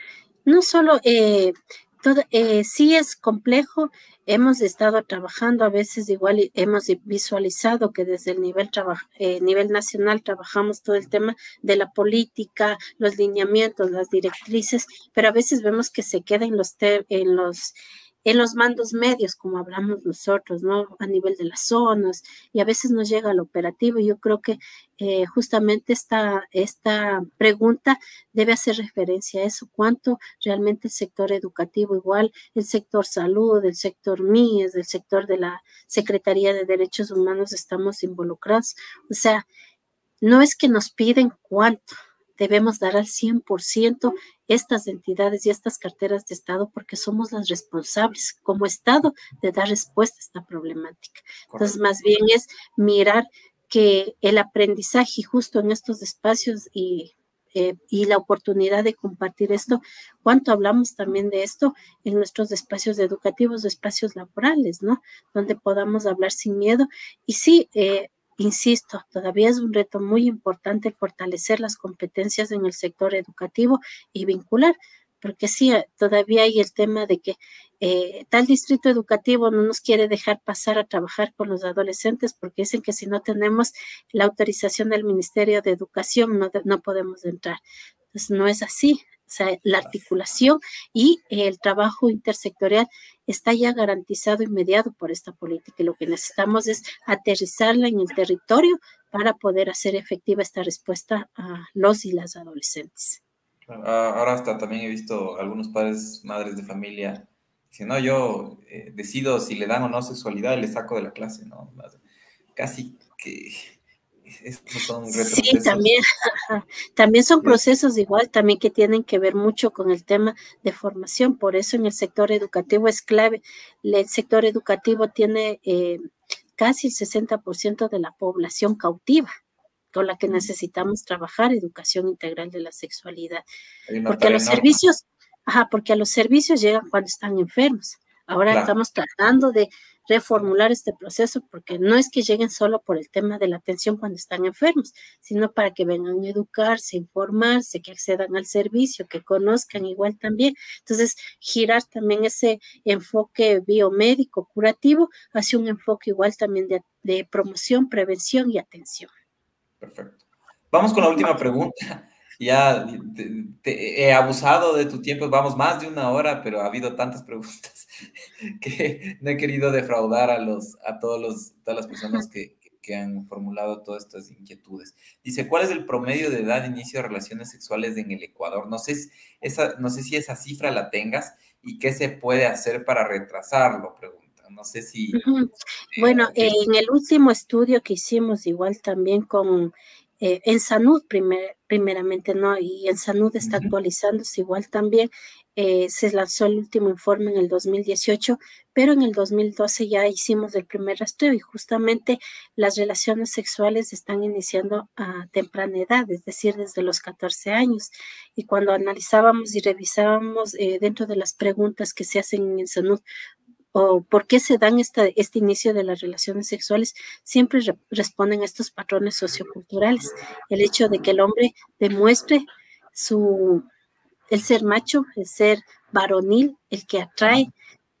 No solo, eh, todo, eh, sí es complejo, hemos estado trabajando, a veces igual hemos visualizado que desde el nivel, eh, nivel nacional trabajamos todo el tema de la política, los lineamientos, las directrices, pero a veces vemos que se queda en los, te en los en los mandos medios, como hablamos nosotros, ¿no? A nivel de las zonas, y a veces no llega al operativo. Yo creo que eh, justamente esta, esta pregunta debe hacer referencia a eso, cuánto realmente el sector educativo, igual el sector salud, el sector M I E S, el sector de la Secretaría de Derechos Humanos estamos involucrados. O sea, no es que nos piden cuánto, debemos dar al cien por ciento estas entidades y estas carteras de Estado porque somos las responsables como Estado de dar respuesta a esta problemática. Entonces, más bien es mirar que el aprendizaje justo en estos espacios y, eh, y la oportunidad de compartir esto, cuánto hablamos también de esto en nuestros espacios educativos, espacios laborales, ¿no? Donde podamos hablar sin miedo. Y sí, eh, insisto, todavía es un reto muy importante fortalecer las competencias en el sector educativo y vincular, porque sí, todavía hay el tema de que eh, tal distrito educativo no nos quiere dejar pasar a trabajar con los adolescentes porque dicen que si no tenemos la autorización del Ministerio de Educación no, no podemos entrar. Entonces, no es así. O sea, la articulación y el trabajo intersectorial está ya garantizado y mediado por esta política. Y lo que necesitamos es aterrizarla en el territorio para poder hacer efectiva esta respuesta a los y las adolescentes. Ahora hasta también he visto algunos padres, madres de familia, dicen, no, yo eh, decido si le dan o no sexualidad y le saco de la clase, ¿no? Casi que... Estos son retrocesos. Sí, también, también son procesos igual, también que tienen que ver mucho con el tema de formación, por eso en el sector educativo es clave. El sector educativo tiene eh, casi el sesenta por ciento de la población cautiva, con la que necesitamos trabajar educación integral de la sexualidad. Porque a los enorme. servicios, ajá, porque a los servicios llegan cuando están enfermos. Ahora claro. estamos tratando de reformular este proceso porque no es que lleguen solo por el tema de la atención cuando están enfermos, sino para que vengan a educarse, informarse, que accedan al servicio, que conozcan igual también. Entonces, girar también ese enfoque biomédico curativo hacia un enfoque igual también de, de promoción, prevención y atención. Perfecto. Vamos con la última pregunta. Ya te, te, he abusado de tu tiempo, vamos más de una hora, pero ha habido tantas preguntas que no he querido defraudar a, los, a todos los, todas las personas que, que han formulado todas estas inquietudes. Dice, ¿cuál es el promedio de edad de inicio de relaciones sexuales en el Ecuador? No sé, esa, no sé si esa cifra la tengas y qué se puede hacer para retrasarlo, pregunta. No sé si... Uh-huh. Bueno, eh, en el último estudio que hicimos, igual también con... Eh, en Sanud primer, primeramente, ¿no? Y en Sanud está actualizándose igual también. Eh, se lanzó el último informe en el dos mil dieciocho, pero en el dos mil doce ya hicimos el primer rastreo y justamente las relaciones sexuales están iniciando a temprana edad, es decir, desde los catorce años. Y cuando analizábamos y revisábamos eh, dentro de las preguntas que se hacen en Sanud, o por qué se dan esta, este inicio de las relaciones sexuales, siempre re, responden a estos patrones socioculturales. El hecho de que el hombre demuestre su, el ser macho, el ser varonil, el que atrae,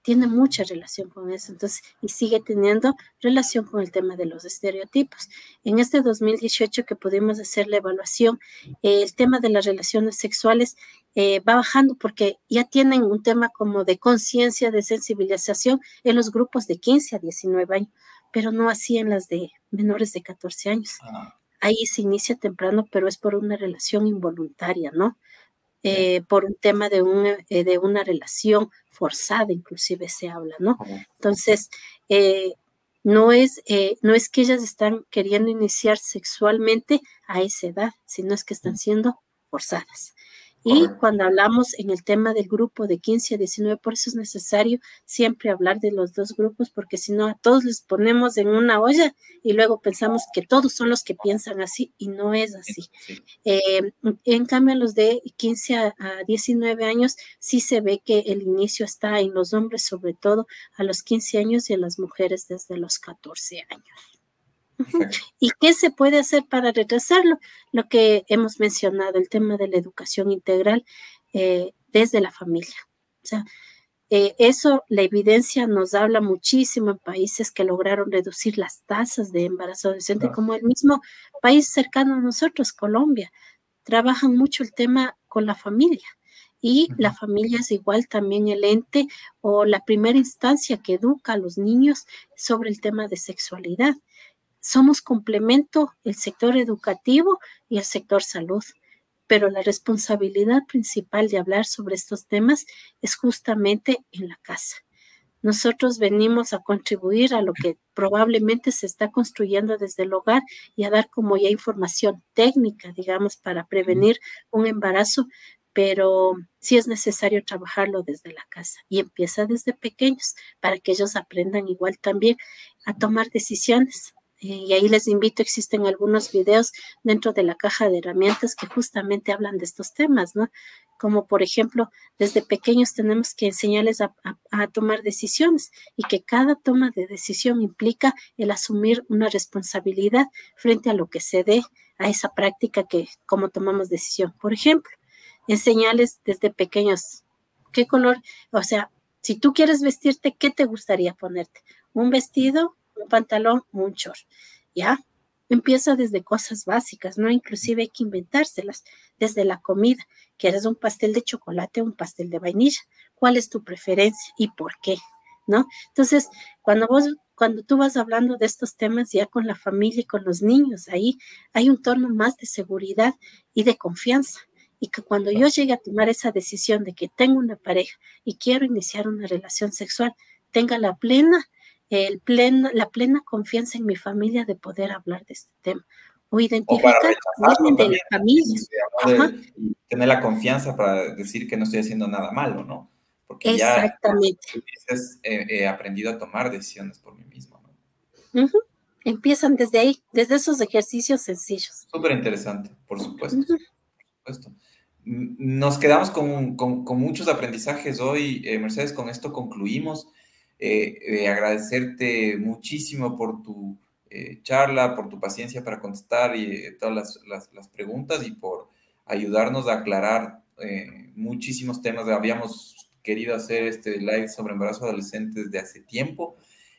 tiene mucha relación con eso, entonces, y sigue teniendo relación con el tema de los estereotipos. En este dos mil dieciocho que pudimos hacer la evaluación, eh, el tema de las relaciones sexuales eh, va bajando porque ya tienen un tema como de conciencia, de sensibilización en los grupos de quince a diecinueve años, pero no así en las de menores de catorce años. Ah, Ahí se inicia temprano, pero es por una relación involuntaria, ¿no? ya, Eh, por un tema de una, eh, de una relación forzada, inclusive se habla, ¿no? como, Entonces, eh, no, es, eh, no es que ellas están queriendo iniciar sexualmente a esa edad, sino es que están siendo forzadas. Y correcto. cuando hablamos en el tema del grupo de quince a diecinueve, por eso es necesario siempre hablar de los dos grupos, porque si no a todos les ponemos en una olla y luego pensamos que todos son los que piensan así y no es así. Sí, Eh, en cambio, los de quince a, a diecinueve años sí se ve que el inicio está en los hombres, sobre todo a los quince años y en las mujeres desde los catorce años. perfecto. ¿Y qué se puede hacer para retrasarlo? Lo que hemos mencionado, el tema de la educación integral eh, desde la familia. O sea, eh, eso, la evidencia nos habla muchísimo en países que lograron reducir las tasas de embarazo adolescente, Claro. como el mismo país cercano a nosotros, Colombia. Trabajan mucho el tema con la familia. Y la Ujú. familia es igual también el ente o la primera instancia que educa a los niños sobre el tema de sexualidad. Somos complemento el sector educativo y el sector salud, pero la responsabilidad principal de hablar sobre estos temas es justamente en la casa. Nosotros venimos a contribuir a lo que probablemente se está construyendo desde el hogar y a dar como ya información técnica, digamos, para prevenir un embarazo, pero sí es necesario trabajarlo desde la casa y empieza desde pequeños para que ellos aprendan igual también a tomar decisiones. Eh, y ahí les invito, existen algunos videos dentro de la caja de herramientas que justamente hablan de estos temas, ¿no? Como por ejemplo, desde pequeños tenemos que enseñarles a, a, a tomar decisiones y que cada toma de decisión implica el asumir una responsabilidad frente a lo que se dé a esa práctica que como tomamos decisión. Por ejemplo, enseñarles desde pequeños qué color, o sea, si tú quieres vestirte, ¿qué te gustaría ponerte? ¿Un vestido, un pantalón o un short? ¿Ya? Empieza desde cosas básicas, ¿no? Inclusive hay que inventárselas, desde la comida. ¿Quieres un pastel de chocolate o un pastel de vainilla? ¿Cuál es tu preferencia y por qué? ¿No? Entonces, cuando vos, cuando tú vas hablando de estos temas ya con la familia y con los niños, ahí hay un tono más de seguridad y de confianza. Y que cuando yo llegue a tomar esa decisión de que tengo una pareja y quiero iniciar una relación sexual, tenga la plena, el pleno, la plena confianza en mi familia de poder hablar de este tema o O para identificar a rechazarlo alguien de la también. familia. Se habló Ajá, del- tener la confianza para decir que no estoy haciendo nada malo, ¿no? Porque ya, exactamente. tú dices, eh, he aprendido a tomar decisiones por mí mismo, ¿no? Ujú. Empiezan desde ahí, desde esos ejercicios sencillos. Súper interesante, por supuesto, Ujú. por supuesto. M- Nos quedamos con, con- con muchos aprendizajes hoy, eh, Mercedes, con esto concluimos. Eh, eh, agradecerte muchísimo por tu eh, charla, por tu paciencia para contestar y, eh, todas las, las- las preguntas y por ayudarnos a aclarar eh, muchísimos temas. Habíamos querido hacer este live sobre embarazo adolescente desde hace tiempo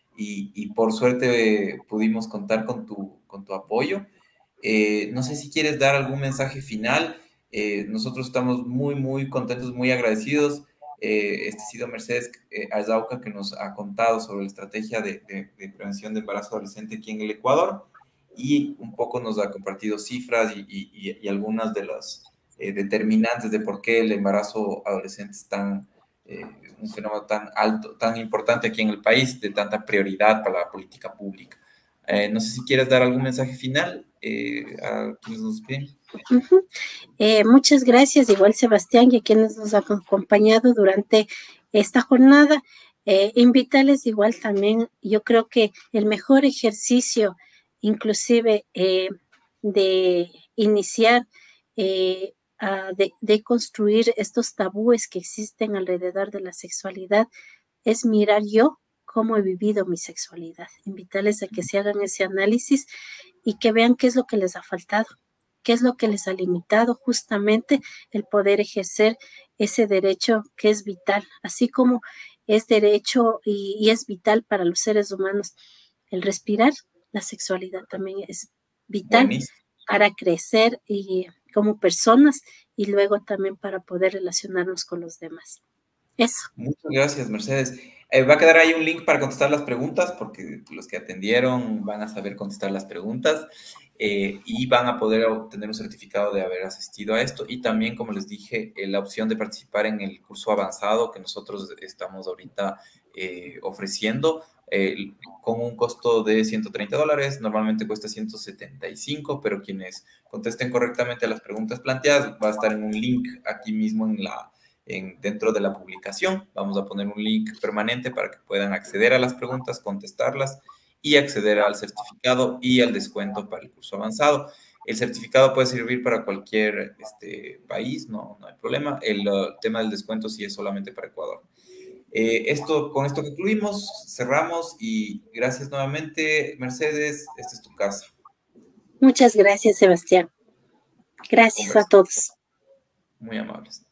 y, y por suerte eh, pudimos contar con tu, con tu apoyo. Eh, no sé si quieres dar algún mensaje final. Eh, nosotros estamos muy, muy contentos, muy agradecidos. Eh, este ha sido Mercedes eh, Azauca, que nos ha contado sobre la estrategia de, de, de, prevención de embarazo adolescente aquí en el Ecuador y un poco nos ha compartido cifras y, y, y algunas de las eh, determinantes de por qué el embarazo adolescente es tan, eh, un fenómeno tan alto, tan importante aquí en el país, de tanta prioridad para la política pública. Eh, no sé si quieres dar algún mensaje final eh, a quienes nos piden. Ujú. Eh, muchas gracias, igual Sebastián, y a quienes nos han acompañado durante esta jornada. Eh, invitarles igual también, yo creo que el mejor ejercicio, inclusive eh, de iniciar, eh, a de, de construir estos tabúes que existen alrededor de la sexualidad, es mirar yo cómo he vivido mi sexualidad. Invitarles a que se hagan ese análisis y que vean qué es lo que les ha faltado, qué es lo que les ha limitado justamente el poder ejercer ese derecho que es vital, así como es derecho y, y es vital para los seres humanos. El respirar, la sexualidad también es vital Buenísimo. Para crecer y como personas y luego también para poder relacionarnos con los demás. Eso. Muchas gracias, Mercedes. Eh, va a quedar ahí un link para contestar las preguntas, porque los que atendieron van a saber contestar las preguntas eh, y van a poder obtener un certificado de haber asistido a esto. Y también, como les dije, eh, la opción de participar en el curso avanzado que nosotros estamos ahorita eh, ofreciendo, eh, con un costo de ciento treinta dólares. Normalmente cuesta ciento setenta y cinco, pero quienes contesten correctamente a las preguntas planteadas va a estar en un link aquí mismo en la En, dentro de la publicación. Vamos a poner un link permanente para que puedan acceder a las preguntas, contestarlas y acceder al certificado y al descuento para el curso avanzado. El certificado puede servir para cualquier este, país, no, no hay problema. El uh, tema del descuento sí es solamente para Ecuador. Eh, esto, con esto concluimos, cerramos y gracias nuevamente, Mercedes. Esta es tu casa. Muchas gracias, Sebastián. Gracias a todos. Muy amables.